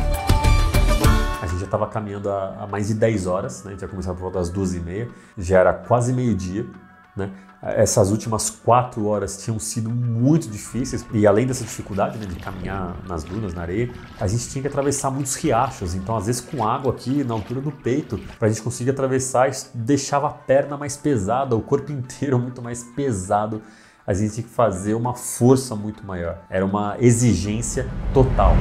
A gente já estava caminhando há mais de 10 horas, né? A gente ia começar por volta das 2h30, já era quase meio-dia, né? Essas últimas 4 horas tinham sido muito difíceis e além dessa dificuldade, né, de caminhar nas dunas, na areia, a gente tinha que atravessar muitos riachos, então às vezes com água aqui na altura do peito, para a gente conseguir atravessar, isso deixava a perna mais pesada, o corpo inteiro muito mais pesado, a gente tinha que fazer uma força muito maior, era uma exigência total.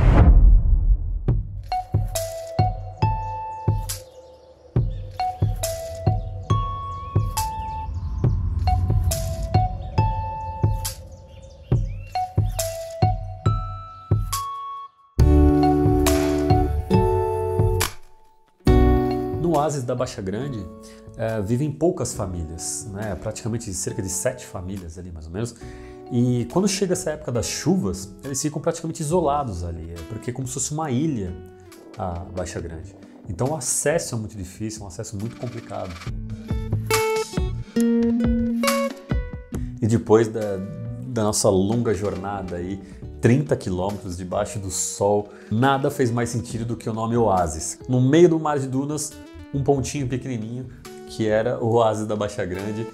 No oásis da Baixa Grande vivem poucas famílias, né? Praticamente cerca de 7 famílias ali mais ou menos, e quando chega essa época das chuvas, eles ficam praticamente isolados ali, porque é como se fosse uma ilha a Baixa Grande. Então o acesso é muito difícil, um acesso muito complicado. E depois da nossa longa jornada aí, 30 quilômetros debaixo do sol, nada fez mais sentido do que o nome Oásis. No meio do mar de dunas, um pontinho pequenininho, que era o Oásis da Baixa Grande.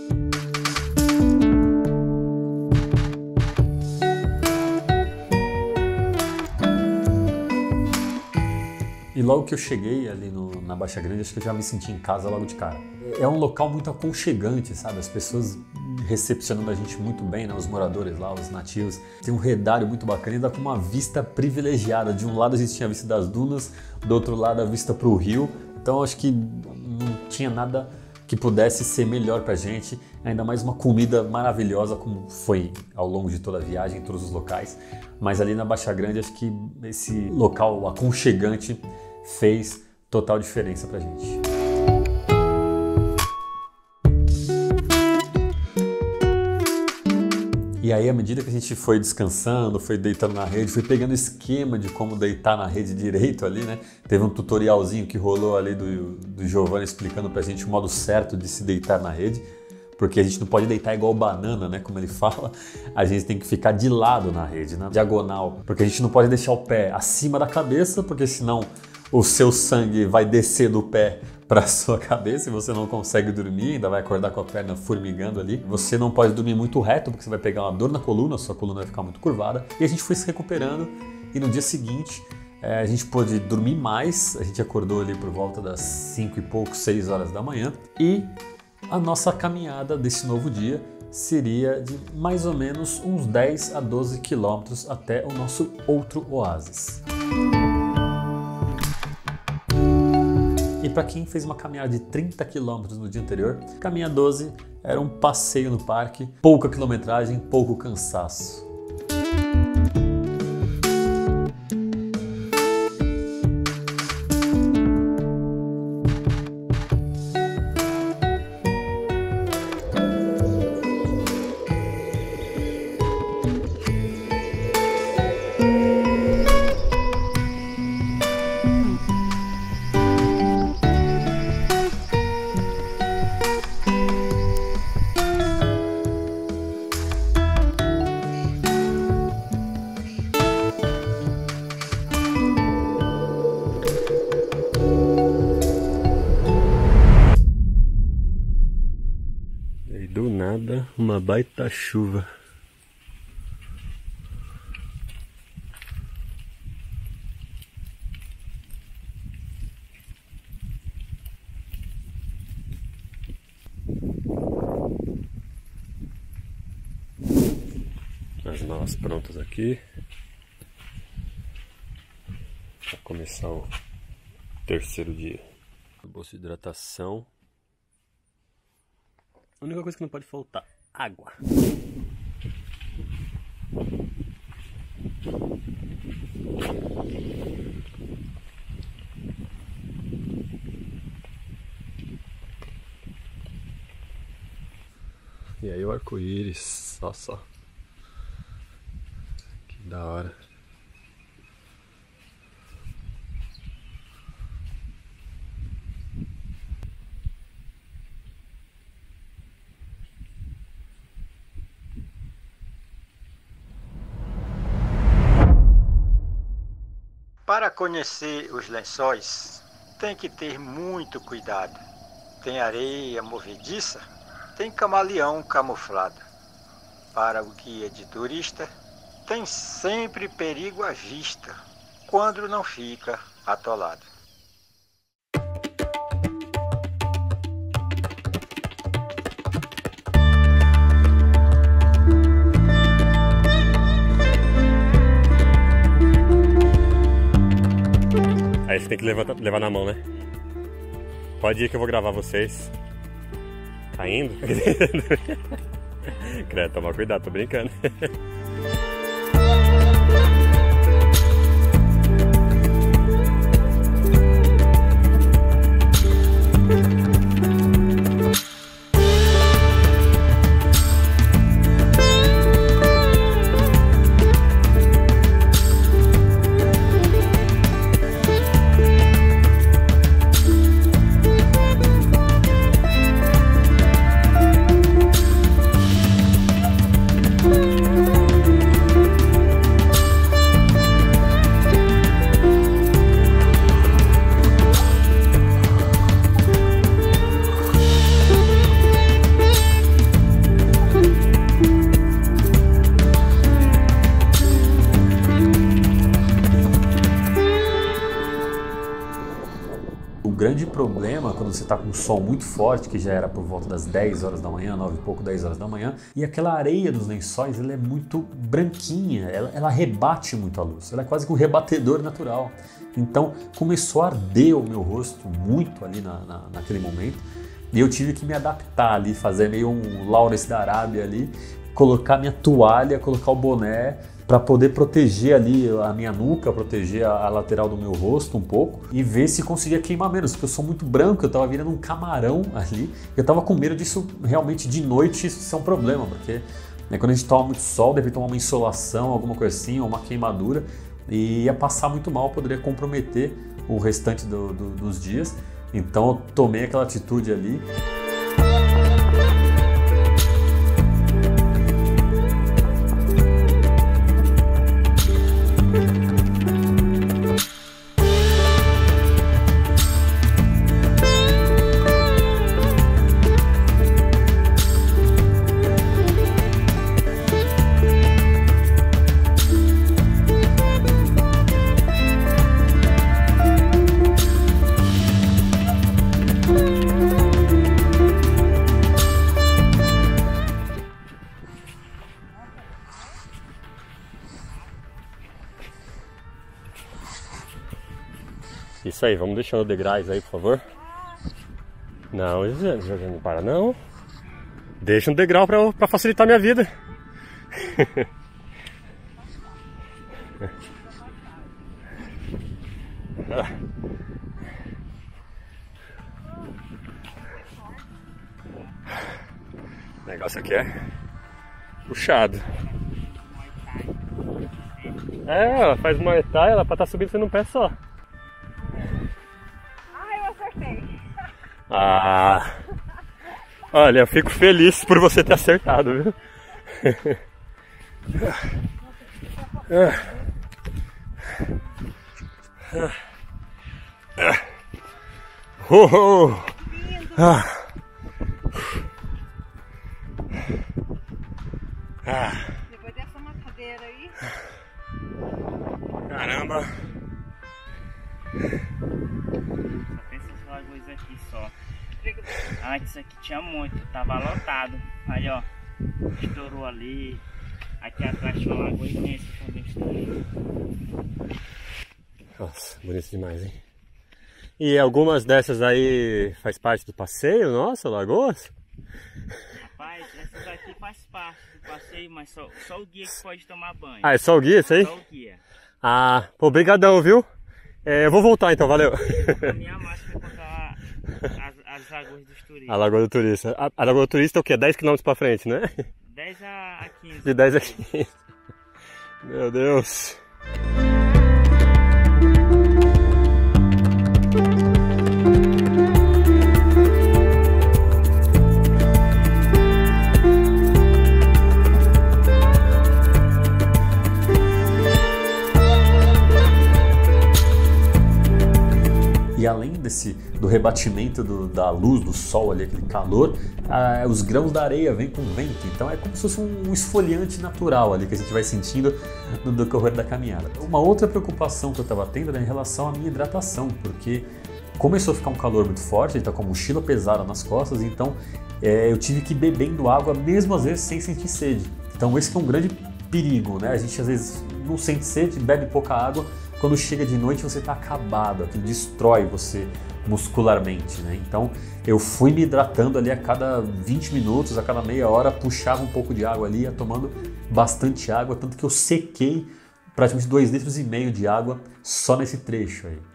E logo que eu cheguei ali na Baixa Grande, acho que eu já me senti em casa logo de cara. É um local muito aconchegante, sabe? As pessoas recepcionando a gente muito bem, né? Os moradores lá, os nativos. Tem um redário muito bacana e dá com uma vista privilegiada. De um lado a gente tinha a vista das dunas, do outro lado a vista para o rio. Então acho que não tinha nada que pudesse ser melhor pra gente, ainda mais uma comida maravilhosa como foi ao longo de toda a viagem, em todos os locais. Mas ali na Baixa Grande acho que esse local aconchegante fez total diferença pra gente. E aí, à medida que a gente foi descansando, foi deitando na rede, foi pegando esquema de como deitar na rede direito ali, né? Teve um tutorialzinho que rolou ali do Giovanni explicando pra gente o modo certo de se deitar na rede, porque a gente não pode deitar igual banana, né? Como ele fala, a gente tem que ficar de lado na rede, na diagonal, porque a gente não pode deixar o pé acima da cabeça, porque senão o seu sangue vai descer do pé para sua cabeça e você não consegue dormir, ainda vai acordar com a perna formigando ali. Você não pode dormir muito reto porque você vai pegar uma dor na coluna, sua coluna vai ficar muito curvada. E a gente foi se recuperando e no dia seguinte a gente pôde dormir mais, a gente acordou ali por volta das 5 e pouco, 6 horas da manhã e a nossa caminhada desse novo dia seria de mais ou menos uns 10 a 12 quilômetros até o nosso outro oásis. E para quem fez uma caminhada de 30 km no dia anterior, caminhar 12 era um passeio no parque, pouca quilometragem, pouco cansaço. Do nada, uma baita chuva. As malas prontas aqui para começar o terceiro dia. Bolsa de hidratação. A única coisa que não pode faltar, água. E aí o arco-íris, olha só. Que da hora. Para conhecer os lençóis, tem que ter muito cuidado. Tem areia movediça, tem camaleão camuflado. Para o guia de turista, tem sempre perigo à vista, quando não fica atolado. Aí você tem que levar na mão, né? Pode ir que eu vou gravar vocês. Tá indo? Credo, toma cuidado, tô brincando. O grande problema quando você está com um sol muito forte, que já era por volta das 10 horas da manhã, 9 e pouco, 10 horas da manhã, e aquela areia dos lençóis ela é muito branquinha, ela rebate muito a luz, ela é quase que um rebatedor natural. Então começou a arder o meu rosto muito ali naquele momento, e eu tive que me adaptar ali, fazer meio um Lawrence da Arábia ali, colocar minha toalha, colocar o boné, para poder proteger ali a minha nuca, proteger a lateral do meu rosto um pouco e ver se conseguia queimar menos, porque eu sou muito branco, eu tava virando um camarão ali, eu tava com medo disso realmente de noite isso ser um problema, porque quando a gente toma muito sol, deve tomar uma insolação, alguma coisa assim, ou uma queimadura, e ia passar muito mal, poderia comprometer o restante dos dias, então eu tomei aquela atitude ali. Isso aí, vamos deixando degraus aí, por favor. Não, Josiane, não para não. Deixa um degrau pra facilitar a minha vida. O negócio aqui é puxado. É, ela faz Muay Thai, ela pra estar subindo você num pé só. Ah, olha, eu fico feliz por você ter acertado, viu? Depois dessa matadeira aí. Caramba! Só tem essas lagoas aqui só. Antes aqui tinha muito, tava lotado. Aí ó, estourou ali. Aqui atrás tinha uma lagoa imensa também estourou. Nossa, bonito demais, hein? E algumas dessas aí faz parte do passeio, nossa, lagoas? Rapaz, essas aqui faz parte do passeio, mas só o guia que pode tomar banho. Ah, é só o guia isso aí? Só o guia. Ah, pô, brigadão, viu? Eu vou voltar então, valeu. A minha máxima é encontrar as lagoas dos turistas. A Lagoa do Turista. A Lagoa do Turista é o quê? 10 km pra frente, né? 10 a 15. De 10 a 15. Meu Deus. do rebatimento da luz, do sol ali, aquele calor, os grãos da areia vêm com vento. Então é como se fosse um esfoliante natural ali que a gente vai sentindo no decorrer da caminhada. Uma outra preocupação que eu estava tendo era em relação à minha hidratação, porque começou a ficar um calor muito forte, a gente tá com a mochila pesada nas costas, então eu tive que ir bebendo água mesmo às vezes sem sentir sede. Então esse que é um grande perigo, né? A gente às vezes não sente sede, bebe pouca água, quando chega de noite você está acabado, aquilo destrói você muscularmente, né? Então eu fui me hidratando ali a cada 20 minutos, a cada meia hora, puxava um pouco de água ali, ia tomando bastante água, tanto que eu sequei praticamente 2,5 litros de água só nesse trecho aí.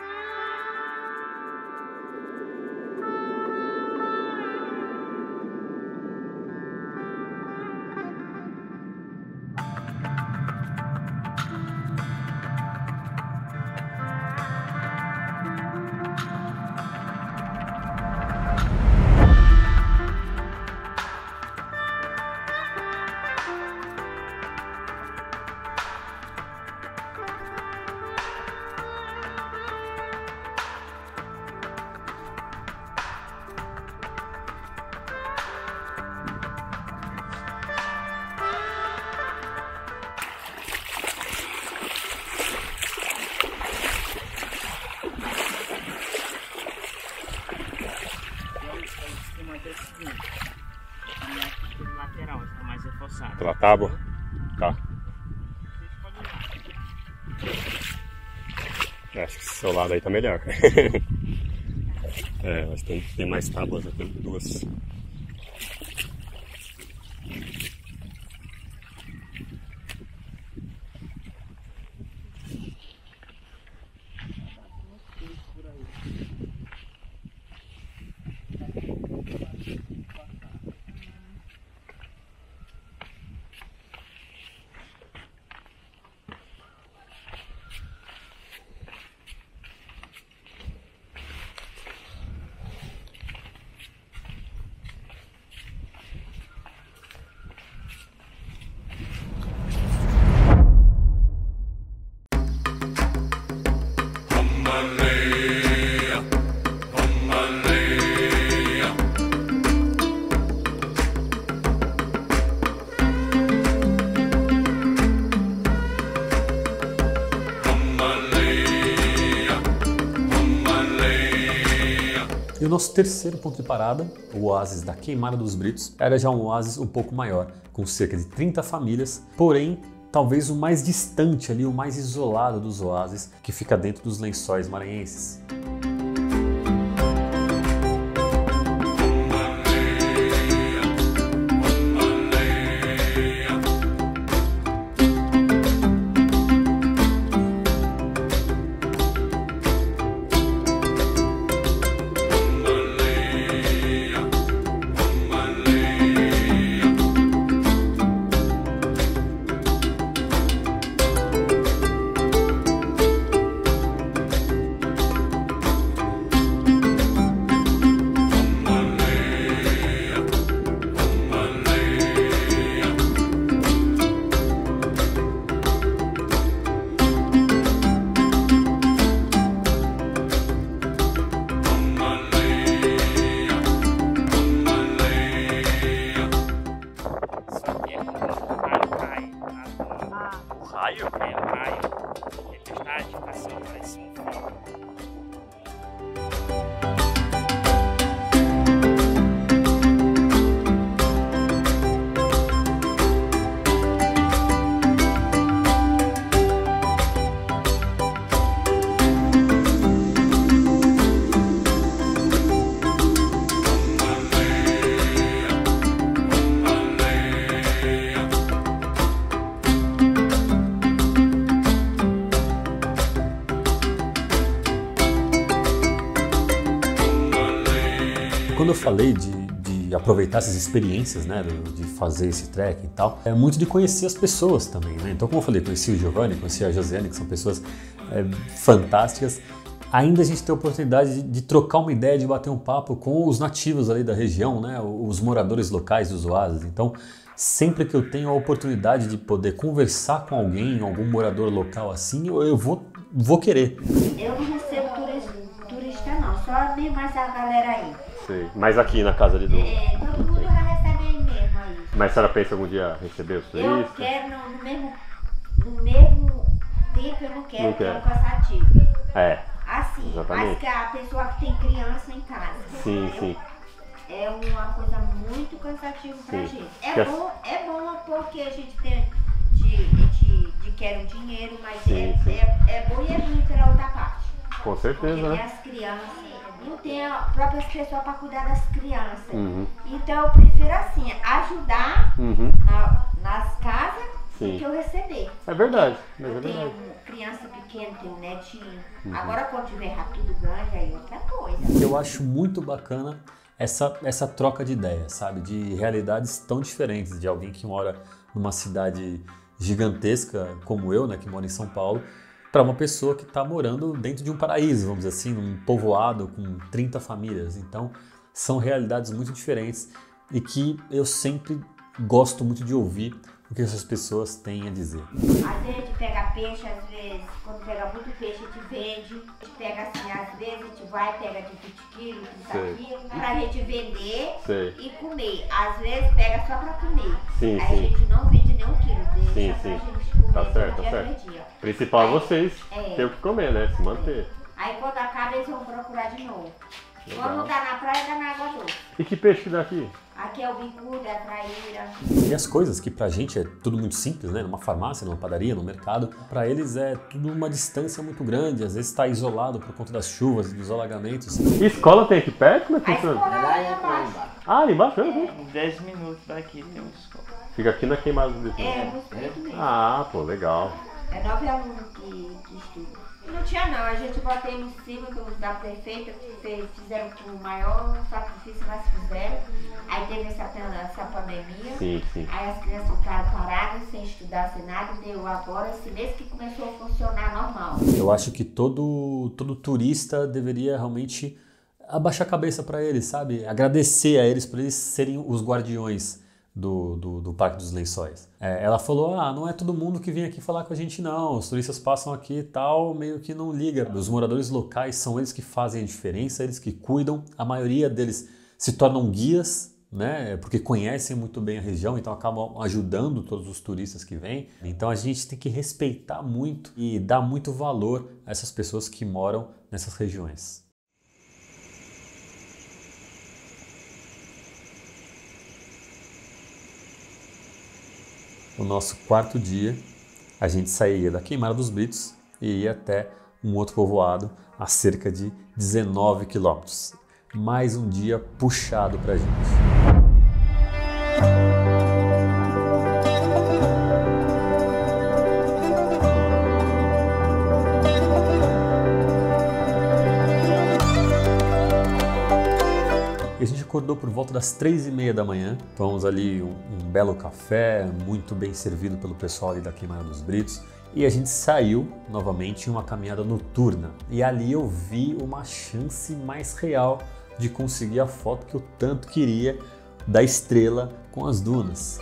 Pela tábua? Tá. Acho que esse seu lado aí tá melhor. Mas tem mais tábuas aqui, 2. E o nosso terceiro ponto de parada, o oásis da Queimada dos Britos, era já um oásis um pouco maior, com cerca de 30 famílias, porém talvez o mais distante ali, o mais isolado dos oásis, que fica dentro dos Lençóis Maranhenses. Quando eu falei de aproveitar essas experiências, né, de fazer esse trekking e tal, é muito de conhecer as pessoas também, né? Então, como eu falei, conheci o Giovanni, conheci a Josiane, que são pessoas fantásticas. Ainda a gente tem a oportunidade de trocar uma ideia, de bater um papo com os nativos ali da região, né, os moradores locais dos oásis. Então, sempre que eu tenho a oportunidade de poder conversar com alguém, algum morador local assim, eu vou querer. Eu não recebo turista não. só mesmo essa galera aí. Sei. Mas aqui na casa ali do... Todo mundo vai receber aí mesmo aí. Mas a senhora pensa algum dia receber os turistas? Eu quero no mesmo tempo, eu não quero, porque é um cansativo. Assim, exatamente. mas que a pessoa que tem criança em casa. Sim, entendeu? sim. É uma coisa muito cansativa pra gente. É bom porque a gente quer o dinheiro, mas é bom e é ruim pela outra parte. Com certeza, porque né? tem as crianças, não tem as próprias pessoas para cuidar das crianças. Então eu prefiro assim, ajudar nas casas do que eu receber. É verdade, eu tenho criança pequena, tenho um netinho. Agora quando tiver tudo grande, aí é outra coisa. Eu acho muito bacana essa troca de ideias, sabe? De realidades tão diferentes, de alguém que mora numa cidade gigantesca como eu, né, que mora em São Paulo, para uma pessoa que está morando dentro de um paraíso, vamos dizer assim, num povoado com 30 famílias. Então, são realidades muito diferentes e que eu sempre gosto muito de ouvir o que essas pessoas têm a dizer. Às vezes a gente pega peixe, às vezes, quando pega muito peixe, a gente vende. A gente pega assim, às vezes a gente vai, pega de 20 quilos, 30 quilos, pra gente vender e comer. Às vezes pega só pra comer. Aí a gente não vende nenhum quilo dele, pra gente comer. Tá certo. O principal é vocês ter o que comer, né? Se manter. Aí quando acaba, eles vão procurar de novo. Legal. Quando não tá na praia, tá na água doce. E que peixe que dá aqui? Aqui é o bicudo, é a traíra. E as coisas que pra gente é tudo muito simples, né? Numa farmácia, numa padaria, no mercado, pra eles é tudo uma distância muito grande. Às vezes tá isolado por conta das chuvas e dos alagamentos. E escola tem aqui perto? Como é que funciona? Lá embaixo. Ah, ali embaixo? 10 minutos daqui tem uma escola. Fica aqui na Queimada dos Brits. Muito mesmo. Ah, pô, legal. É 9 alunos que estudam. Não tinha não, a gente botei em cima da prefeita, fizeram o maior sacrifício, mas fizeram. Aí teve essa pandemia, aí as crianças ficaram paradas, sem estudar, sem nada, deu agora esse mês que começou a funcionar normal. Eu acho que todo turista deveria realmente abaixar a cabeça para eles, sabe? Agradecer a eles por eles serem os guardiões do Parque dos Lençóis. Ela falou, não é todo mundo que vem aqui falar com a gente não, os turistas passam aqui e tal, meio que não liga. Os moradores locais são eles que fazem a diferença, eles que cuidam, a maioria deles se tornam guias, né, porque conhecem muito bem a região, então acabam ajudando todos os turistas que vêm. Então a gente tem que respeitar muito e dar muito valor a essas pessoas que moram nessas regiões. No nosso quarto dia, a gente saía da Queimada dos Britos e ia até um outro povoado a cerca de 19 quilômetros. Mais um dia puxado pra gente. E a gente acordou por volta das 3h30 da manhã, tomamos ali um belo café, muito bem servido pelo pessoal ali da Queimada dos Britos, e a gente saiu novamente em uma caminhada noturna. E ali eu vi uma chance mais real de conseguir a foto que eu tanto queria da estrela com as dunas.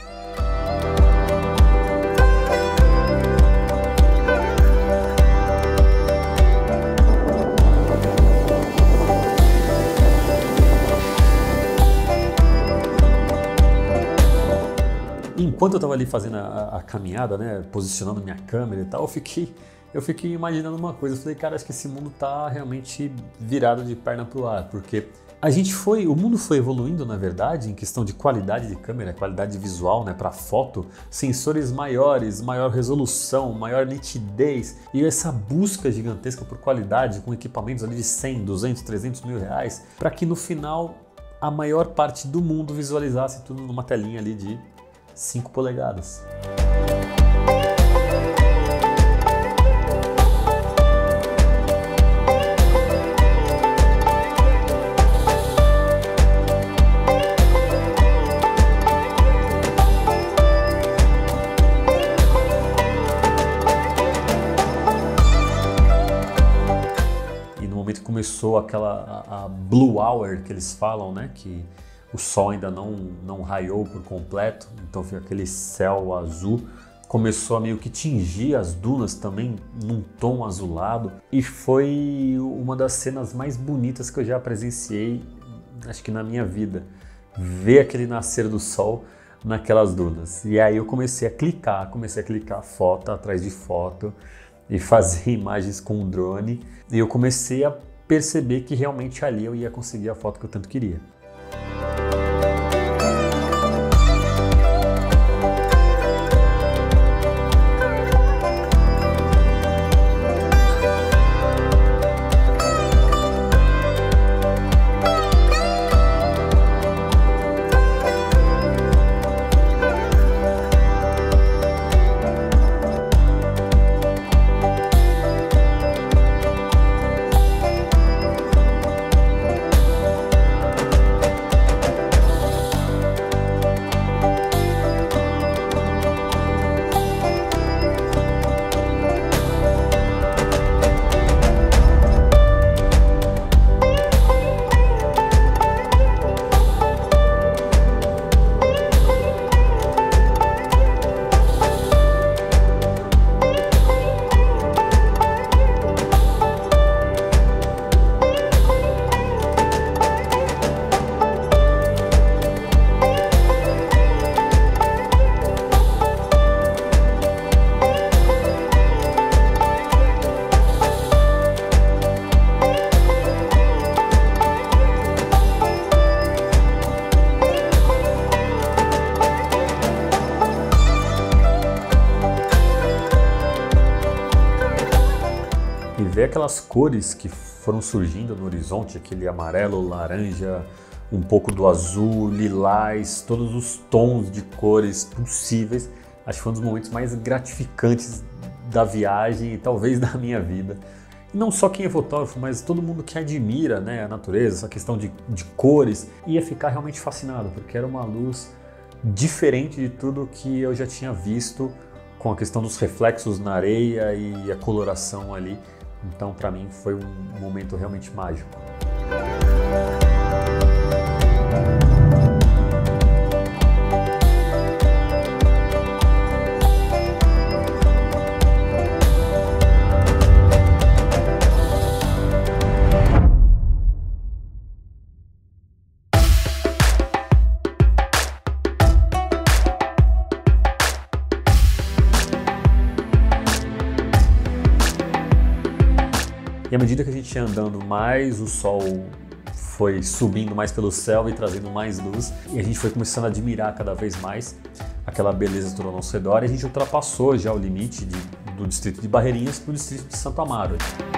Enquanto eu estava ali fazendo a caminhada, né, posicionando minha câmera e tal, eu fiquei imaginando uma coisa. Eu falei, cara, acho que esse mundo tá realmente virado de perna pro ar, porque o mundo foi evoluindo, na verdade, em questão de qualidade de câmera, qualidade visual, né, para foto, sensores maiores, maior resolução, maior nitidez, e essa busca gigantesca por qualidade com equipamentos ali de 100, 200, 300 mil reais, para que no final a maior parte do mundo visualizasse tudo numa telinha ali de 5 polegadas. E no momento que começou a Blue Hour que eles falam, né, que o sol ainda não raiou por completo, então fica aquele céu azul começou a meio que tingir as dunas também num tom azulado, e foi uma das cenas mais bonitas que eu já presenciei, acho que na minha vida, ver aquele nascer do sol naquelas dunas. E aí eu comecei a clicar foto atrás de foto e fazer imagens com o drone, e eu comecei a perceber que realmente ali eu ia conseguir a foto que eu tanto queria. E ver aquelas cores que foram surgindo no horizonte, aquele amarelo, laranja, um pouco do azul, lilás, todos os tons de cores possíveis, acho que foi um dos momentos mais gratificantes da viagem e talvez da minha vida. E não só quem é fotógrafo, mas todo mundo que admira, né, a natureza, essa questão de cores, ia ficar realmente fascinado, porque era uma luz diferente de tudo que eu já tinha visto, com a questão dos reflexos na areia e a coloração ali. Então, para mim, foi um momento realmente mágico. E à medida que a gente ia andando mais, o sol foi subindo mais pelo céu e trazendo mais luz, e a gente foi começando a admirar cada vez mais aquela beleza toda ao nosso redor, e a gente ultrapassou já o limite do distrito de Barreirinhas para o distrito de Santo Amaro.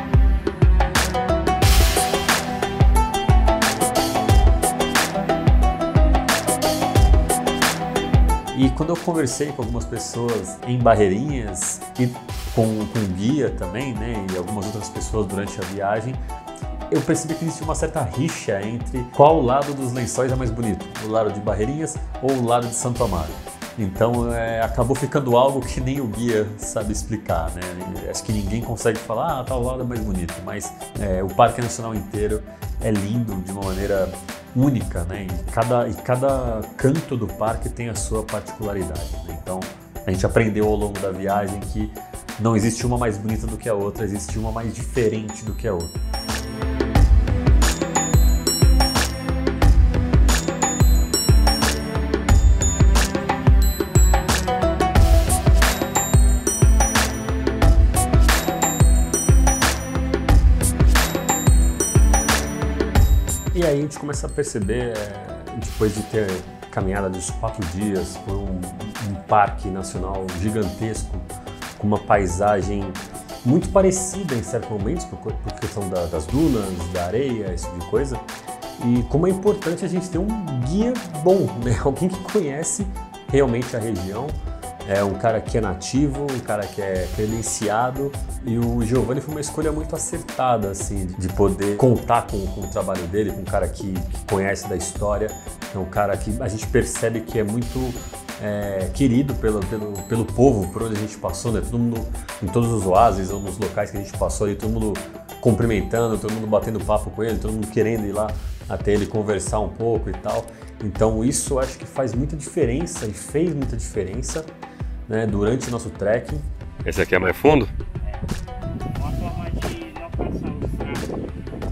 E quando eu conversei com algumas pessoas em Barreirinhas e com o guia também, né, e algumas outras pessoas durante a viagem, eu percebi que existia uma certa rixa entre qual lado dos Lençóis é mais bonito, o lado de Barreirinhas ou o lado de Santo Amaro. Então acabou ficando algo que nem o guia sabe explicar, né? Acho que ninguém consegue falar, tal lado é mais bonito, mas o Parque Nacional inteiro é lindo de uma maneira única, né? E cada canto do parque tem a sua particularidade, né? Então a gente aprendeu ao longo da viagem que não existe uma mais bonita do que a outra, existe uma mais diferente do que a outra. E aí a gente começa a perceber, depois de ter caminhada dos 4 dias por um parque nacional gigantesco, com uma paisagem muito parecida em certos momentos, por questão das dunas, da areia, esse tipo de coisa, e como é importante a gente ter um guia bom, né? Alguém que conhece realmente a região, um cara que é nativo, um cara que é credenciado, e o Giovanni foi uma escolha muito acertada, assim, de poder contar com o trabalho dele, com um cara que conhece da história, é um cara que a gente percebe que é muito querido pelo povo por onde a gente passou, né? Todo mundo, em todos os oásis ou nos locais que a gente passou ali, todo mundo cumprimentando, todo mundo batendo papo com ele, todo mundo querendo ir lá até ele conversar um pouco e tal. Então isso acho que faz muita diferença e fez muita diferença né, durante o nosso trekking. Esse aqui é mais fundo? Uma forma de não passar o saco.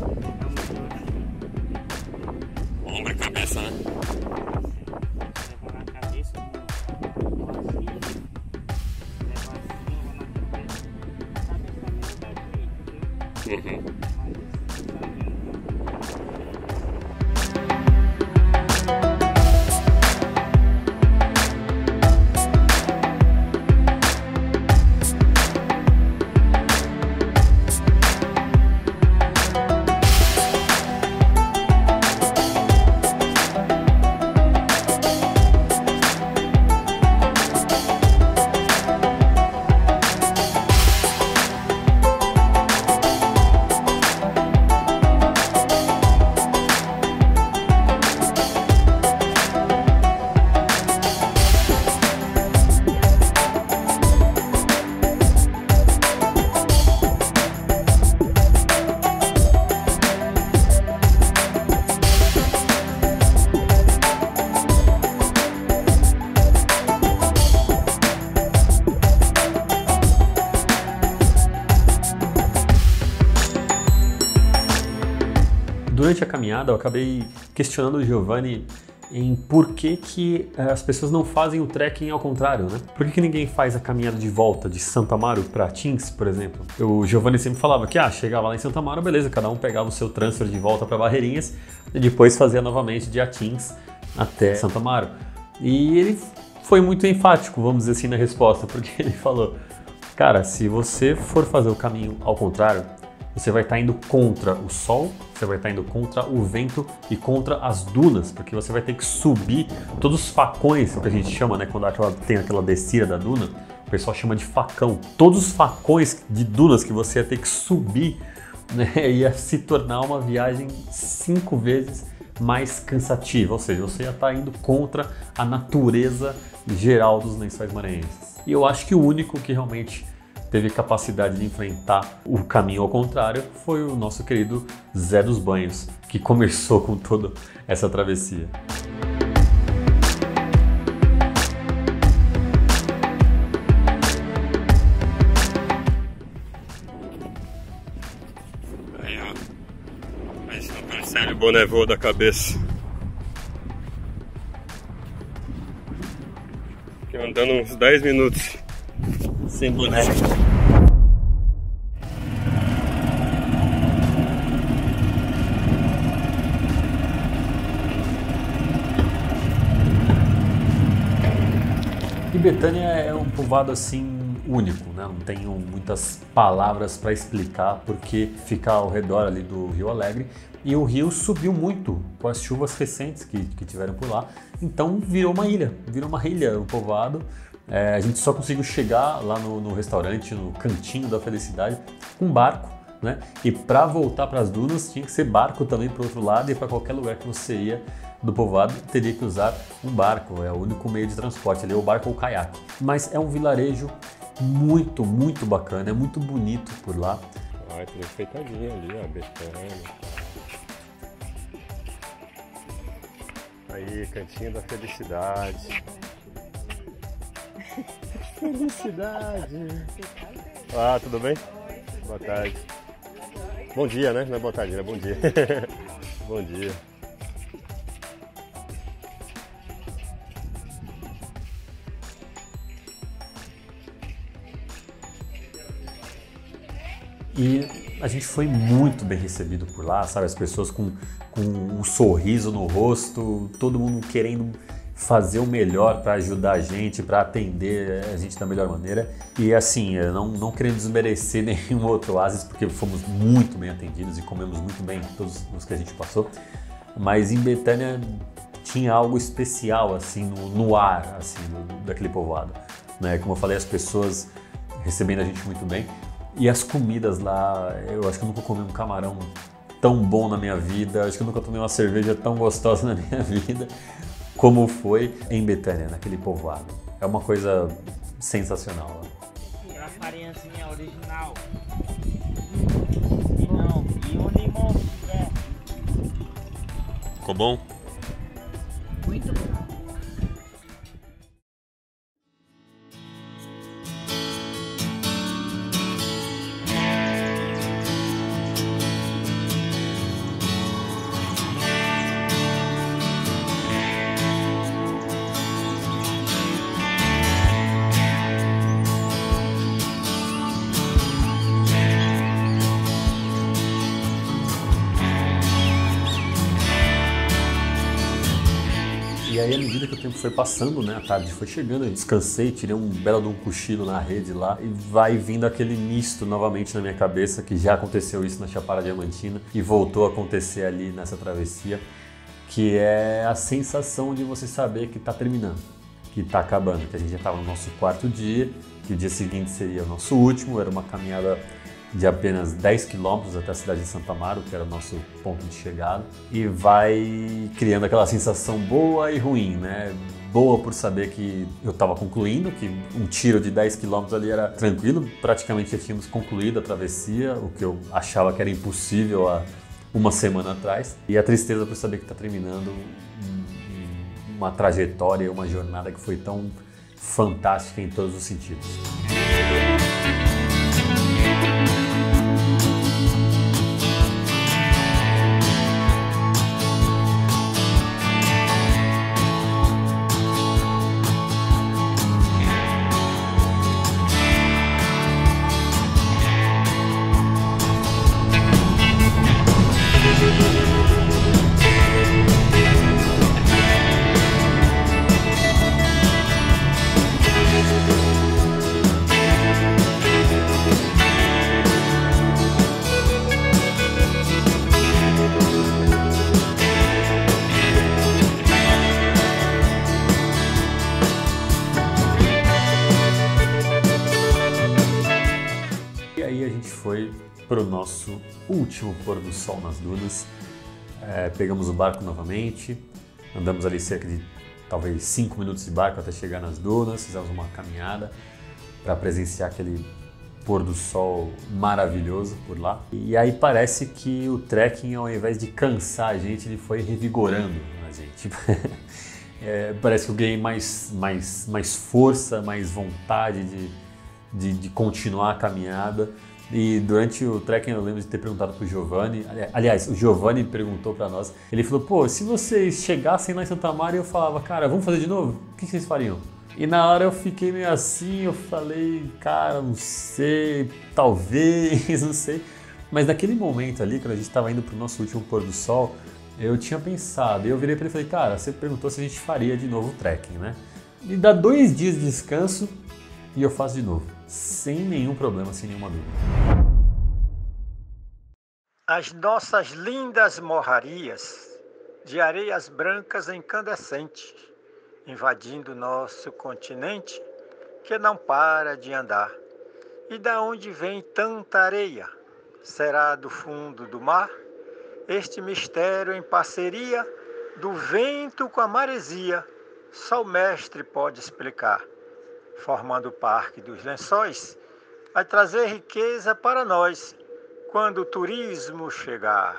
Ombro e cabeça, né? Levar na cabeça, levar assim, levar na cabeça. A cabeça também daqui, entendeu? Durante a caminhada eu acabei questionando o Giovanni em por que as pessoas não fazem o trekking ao contrário, né? Por que ninguém faz a caminhada de volta de Santo Amaro para Atins, por exemplo? O Giovanni sempre falava que chegava lá em Santo Amaro, beleza, cada um pegava o seu transfer de volta para Barreirinhas e depois fazia novamente de Atins até Santo Amaro. E ele foi muito enfático, vamos dizer assim, na resposta, porque ele falou: cara, se você for fazer o caminho ao contrário, você vai estar indo contra o sol, você vai estar indo contra o vento e contra as dunas, porque você vai ter que subir todos os facões, o que a gente chama, né, quando tem aquela descida da duna, o pessoal chama de facão. Todos os facões de dunas que você ia ter que subir, né, ia se tornar uma viagem 5 vezes mais cansativa, ou seja, você ia estar indo contra a natureza geral dos Lençóis Maranhenses. E eu acho que o único que realmente teve capacidade de enfrentar o caminho ao contrário foi o nosso querido Zé dos Banhos, que começou com toda essa travessia. Aí, ó. Aí você não percebe o boné voa da cabeça. Fiquei andando uns 10 minutos sem boné. E Betânia é um povoado assim único, né? Não tenho muitas palavras para explicar porque fica ao redor ali do Rio Alegre e o rio subiu muito com as chuvas recentes que tiveram por lá, então virou uma ilha o povoado. A gente só conseguiu chegar lá no restaurante, no Cantinho da Felicidade, com barco, né? E para voltar para as dunas tinha que ser barco também para o outro lado, e para qualquer lugar que você ia do povoado teria que usar um barco, é o único meio de transporte ali, o barco ou o caiaque. Mas é um vilarejo muito, muito bacana, é muito bonito por lá. Ai, tudo enfeitadinho ali, ó, Betânia. Aí, Cantinho da Felicidade. Felicidade! Ah, tudo bem? Boa tarde. Bom dia, né? Não é boa tarde, é bom dia. Bom dia. E a gente foi muito bem recebido por lá, sabe? As pessoas com um sorriso no rosto, todo mundo querendo fazer o melhor para ajudar a gente, para atender a gente da melhor maneira. E assim, não querendo desmerecer nenhum outro oásis, porque fomos muito bem atendidos e comemos muito bem todos os que a gente passou. Mas em Betânia tinha algo especial assim no ar assim, daquele povoado, né? Como eu falei, as pessoas recebendo a gente muito bem. E as comidas lá, eu acho que eu nunca comi um camarão tão bom na minha vida, acho que eu nunca tomei uma cerveja tão gostosa na minha vida como foi em Betânia, naquele povoado. É uma coisa sensacional. A farinhazinha original. E um limão, né? Ficou bom? Muito bom. E aí, à medida que o tempo foi passando, né, a tarde foi chegando, eu descansei, tirei um belo de um cochilo na rede lá e vai vindo aquele misto novamente na minha cabeça, que já aconteceu isso na Chapada Diamantina e voltou a acontecer ali nessa travessia, que é a sensação de você saber que está terminando, que está acabando, que a gente já estava no nosso 4º dia, que o dia seguinte seria o nosso último, era uma caminhada de apenas 10 quilômetros até a cidade de Santo Amaro, que era o nosso ponto de chegada, e vai criando aquela sensação boa e ruim, né? Boa por saber que eu estava concluindo, que um tiro de 10 quilômetros ali era tranquilo, praticamente já tínhamos concluído a travessia, o que eu achava que era impossível há uma semana atrás, e a tristeza por saber que está terminando uma trajetória, uma jornada que foi tão fantástica em todos os sentidos. Foi para o nosso último pôr do sol nas dunas. Pegamos o barco novamente, andamos ali cerca de talvez 5 minutos de barco até chegar nas dunas, fizemos uma caminhada para presenciar aquele pôr do sol maravilhoso por lá. E aí parece que o trekking, ao invés de cansar a gente, ele foi revigorando a gente. Parece que eu ganhei mais força, mais vontade de continuar a caminhada. E durante o trekking eu lembro de ter perguntado pro Giovanni, aliás, o Giovanni perguntou para nós, ele falou, pô, se vocês chegassem lá em Santo Amaro, eu falava, cara, vamos fazer de novo? O que vocês fariam? E na hora eu fiquei meio assim, eu falei, cara, não sei, talvez, não sei. Mas naquele momento ali, quando a gente estava indo pro nosso último pôr do sol, eu tinha pensado, e eu virei para ele e falei, cara, você perguntou se a gente faria de novo o trekking, né? Me dá 2 dias de descanso e eu faço de novo. Sem nenhum problema, sem nenhuma dúvida. As nossas lindas morrarias de areias brancas incandescentes, invadindo nosso continente que não para de andar. E da onde vem tanta areia? Será do fundo do mar? Este mistério em parceria do vento com a maresia, só o mestre pode explicar. Formando o Parque dos Lençóis, vai trazer riqueza para nós quando o turismo chegar.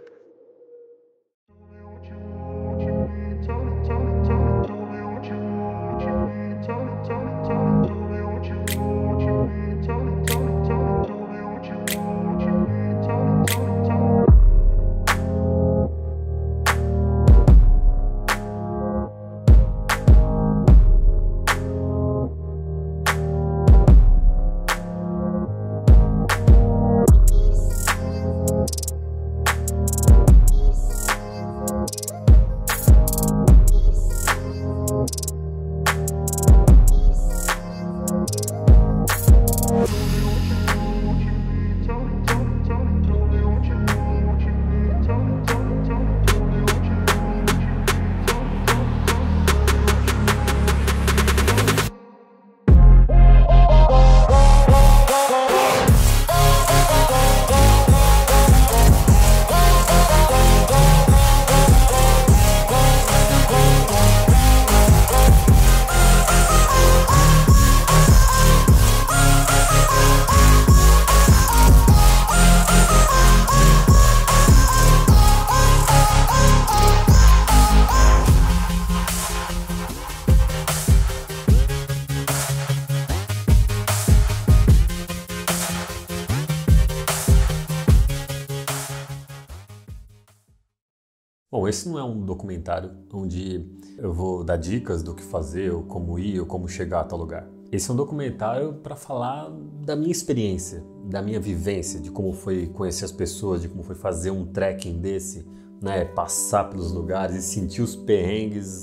Bom, esse não é um documentário onde eu vou dar dicas do que fazer, ou como ir, ou como chegar a tal lugar. Esse é um documentário para falar da minha experiência, da minha vivência, de como foi conhecer as pessoas, de como foi fazer um trekking desse, né? Passar pelos lugares e sentir os perrengues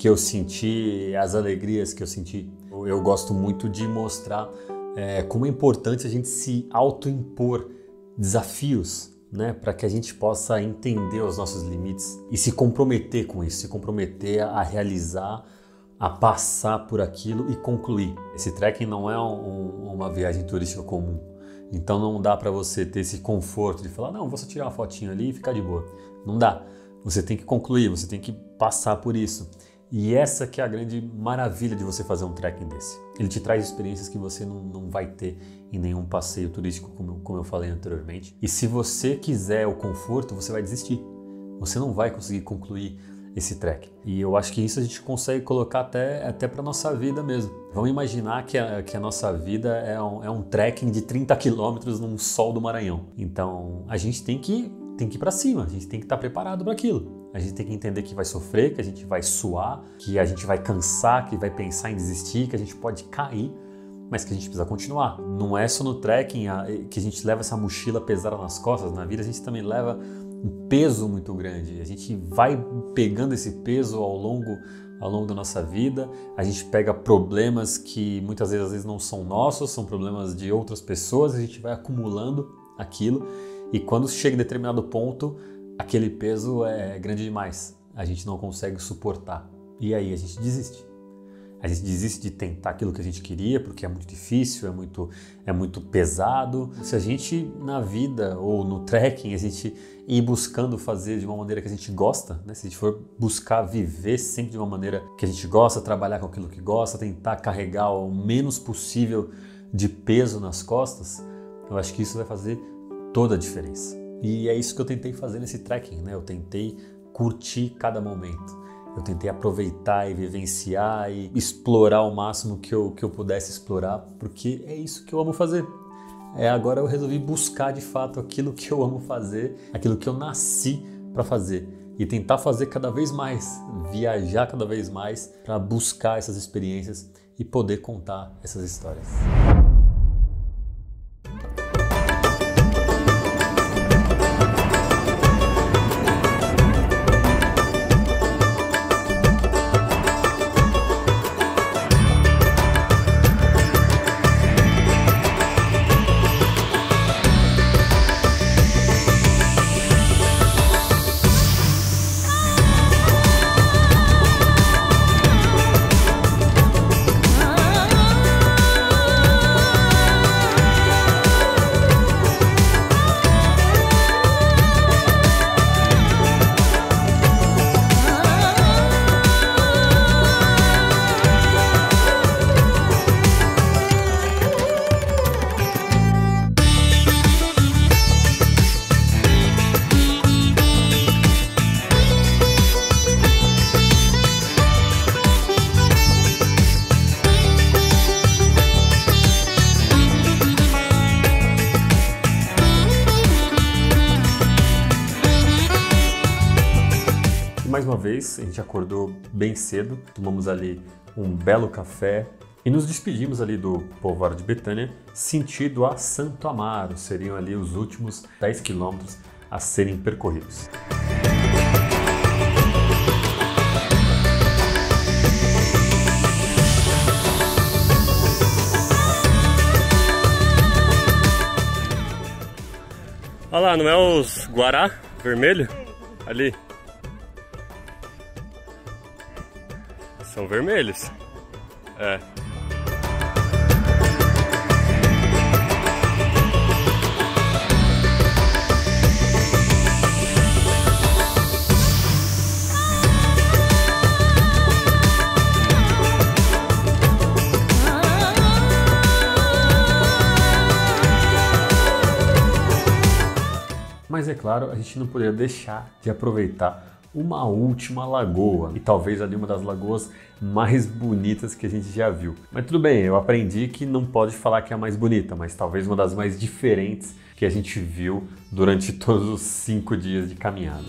que eu senti, as alegrias que eu senti. Eu gosto muito de mostrar como é importante a gente se autoimpor desafios, né, para que a gente possa entender os nossos limites e se comprometer com isso, se comprometer a realizar, a passar por aquilo e concluir. Esse trekking não é uma viagem turística comum, então não dá para você ter esse conforto de falar, não, vou só tirar uma fotinho ali e ficar de boa. Não dá. Você tem que concluir, você tem que passar por isso. E essa que é a grande maravilha de você fazer um trekking desse. Ele te traz experiências que você não vai ter em nenhum passeio turístico, como eu falei anteriormente. E se você quiser o conforto, você vai desistir. Você não vai conseguir concluir esse trek. E eu acho que isso a gente consegue colocar até para nossa vida mesmo. Vamos imaginar que a nossa vida é um trekking de 30 quilômetros num sol do Maranhão. Então a gente tem que ir para cima, a gente tem que estar preparado para aquilo. A gente tem que entender que vai sofrer, que a gente vai suar, que a gente vai cansar, que vai pensar em desistir, que a gente pode cair, mas que a gente precisa continuar. Não é só no trekking que a gente leva essa mochila pesada nas costas. Na vida a gente também leva um peso muito grande. A gente vai pegando esse peso ao longo da nossa vida. A gente pega problemas que muitas vezes às vezes não são nossos, são problemas de outras pessoas. A gente vai acumulando aquilo e quando chega em determinado ponto, aquele peso é grande demais, a gente não consegue suportar. E aí a gente desiste. A gente desiste de tentar aquilo que a gente queria, porque é muito difícil, é muito pesado. Se a gente, na vida ou no trekking, a gente ir buscando fazer de uma maneira que a gente gosta, né? Se a gente for buscar viver sempre de uma maneira que a gente gosta, trabalhar com aquilo que gosta, tentar carregar o menos possível de peso nas costas, eu acho que isso vai fazer toda a diferença. E é isso que eu tentei fazer nesse trekking, né? Eu tentei curtir cada momento. Eu tentei aproveitar e vivenciar e explorar o máximo que eu pudesse explorar, porque é isso que eu amo fazer. Agora eu resolvi buscar de fato aquilo que eu amo fazer, aquilo que eu nasci para fazer e tentar fazer cada vez mais, viajar cada vez mais para buscar essas experiências e poder contar essas histórias. Mais uma vez, a gente acordou bem cedo, tomamos ali um belo café e nos despedimos ali do povoado de Betânia, sentido a Santo Amaro. Seriam ali os últimos 10 quilômetros a serem percorridos. Olha lá, não é os Guará vermelho? Ali. São vermelhos. É. Mas é claro, a gente não poderia deixar de aproveitar uma última lagoa, e talvez ali uma das lagoas mais bonitas que a gente já viu. Mas tudo bem, eu aprendi que não pode falar que é a mais bonita, mas talvez uma das mais diferentes que a gente viu durante todos os 5 dias de caminhada.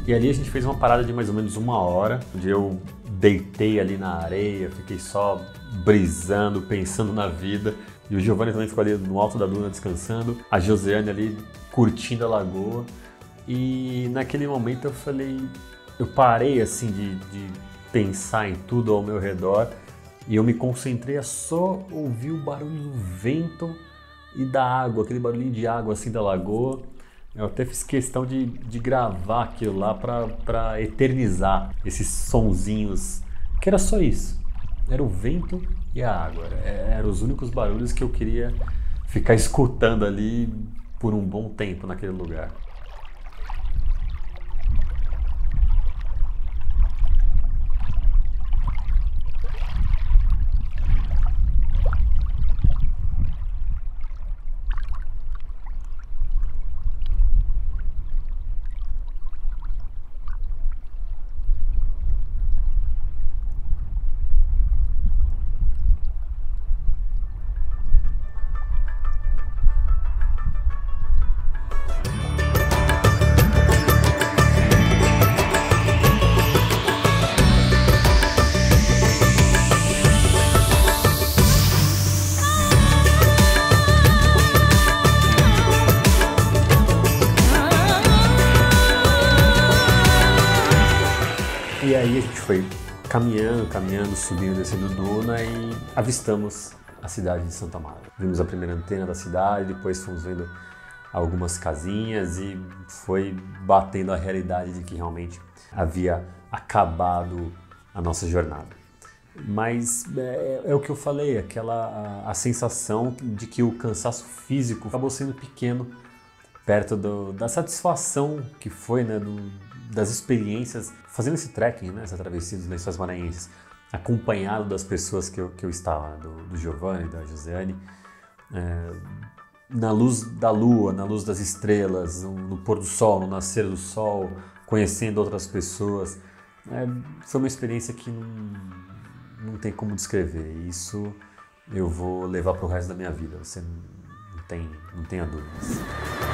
E ali a gente fez uma parada de mais ou menos 1 hora, onde eu deitei ali na areia, fiquei só brisando, pensando na vida. E o Giovanni também ficou ali no alto da duna descansando, a Josiane ali curtindo a lagoa. E naquele momento eu falei, eu parei assim de pensar em tudo ao meu redor e eu me concentrei a só ouvir o barulho do vento e da água, aquele barulhinho de água assim da lagoa. Eu até fiz questão de gravar aquilo lá para eternizar esses sonzinhos, que era só isso. Era o vento e a água. Eram os únicos barulhos que eu queria ficar escutando ali por um bom tempo naquele lugar. E aí a gente foi caminhando, subindo, descendo duna e avistamos a cidade de Santa Amaro. Vimos a primeira antena da cidade, depois fomos vendo algumas casinhas e foi batendo a realidade de que realmente havia acabado a nossa jornada. Mas é o que eu falei, a sensação de que o cansaço físico acabou sendo pequeno perto da satisfação que foi, né, das experiências fazendo esse trekking, né, essa travessia dos Lençóis Maranhenses, acompanhado das pessoas que eu estava, do Giovanni, da Josiane, na luz da lua, na luz das estrelas, no pôr do sol, no nascer do sol, conhecendo outras pessoas. Foi uma experiência que não tem como descrever. Isso eu vou levar para o resto da minha vida, você não tenha dúvidas.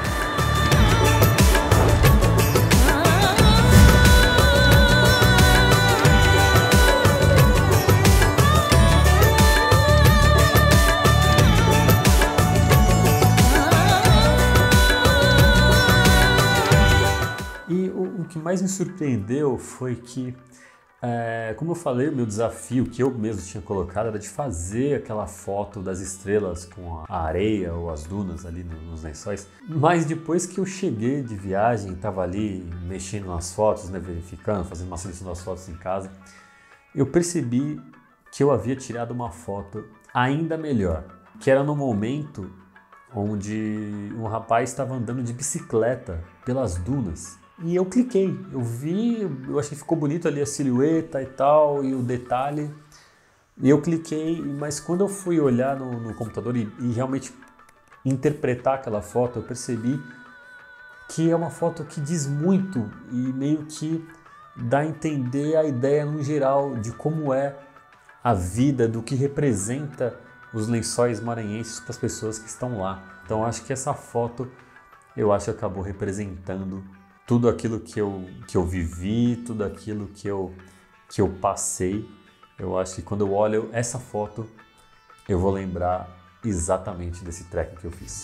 E o que mais me surpreendeu foi que, como eu falei, o meu desafio que eu mesmo tinha colocado era de fazer aquela foto das estrelas com a areia ou as dunas ali nos lençóis. Mas depois que eu cheguei de viagem, estava ali mexendo nas fotos, né, verificando, fazendo uma seleção das fotos em casa, eu percebi que eu havia tirado uma foto ainda melhor, que era no momento onde um rapaz estava andando de bicicleta pelas dunas. E eu cliquei, eu vi, eu achei que ficou bonito ali a silhueta e tal, e o detalhe. E eu cliquei, mas quando eu fui olhar no computador e realmente interpretar aquela foto, eu percebi que é uma foto que diz muito e meio que dá a entender a ideia no geral de como é a vida, do que representa os Lençóis Maranhenses para as pessoas que estão lá. Então acho que essa foto, eu acho que acabou representando tudo aquilo que eu vivi, tudo aquilo que eu passei. Eu acho que quando eu olho essa foto, eu vou lembrar exatamente desse trek que eu fiz.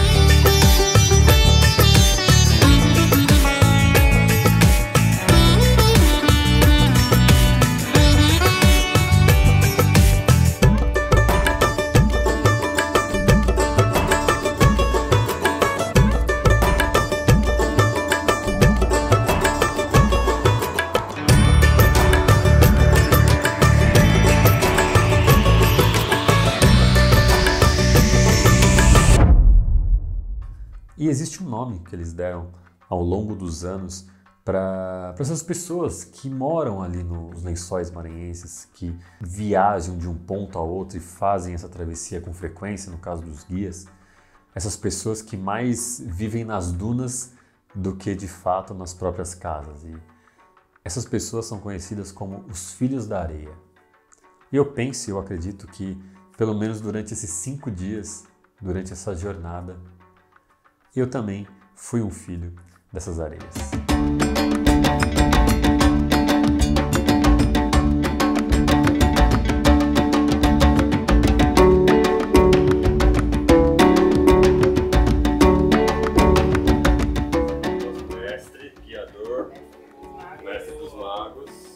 E existe um nome que eles deram ao longo dos anos para essas pessoas que moram ali nos Lençóis Maranhenses, que viajam de um ponto a outro e fazem essa travessia com frequência, no caso dos guias. Essas pessoas que mais vivem nas dunas do que de fato nas próprias casas. E essas pessoas são conhecidas como os Filhos da Areia. E eu penso, eu acredito que pelo menos durante esses 5 dias, durante essa jornada, eu também fui um filho dessas areias. Mestre dos magos.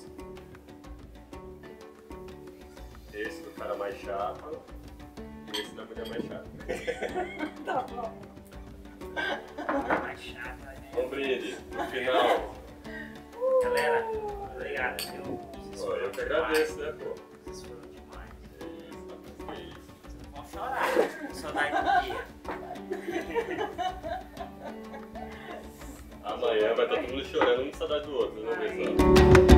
Esse do cara mais chato. E esse da mulher mais chata. Tá bom. Mais chato, né? Um brinde no final. Galera, obrigado, viu? Pô, eu que agradeço, né, pô? Vocês foram demais. Isso, rapaz, que isso. Vocês não vão chorar. Saudade do dia. Amanhã vai estar todo mundo chorando, um de saudade do outro, vamos ver só.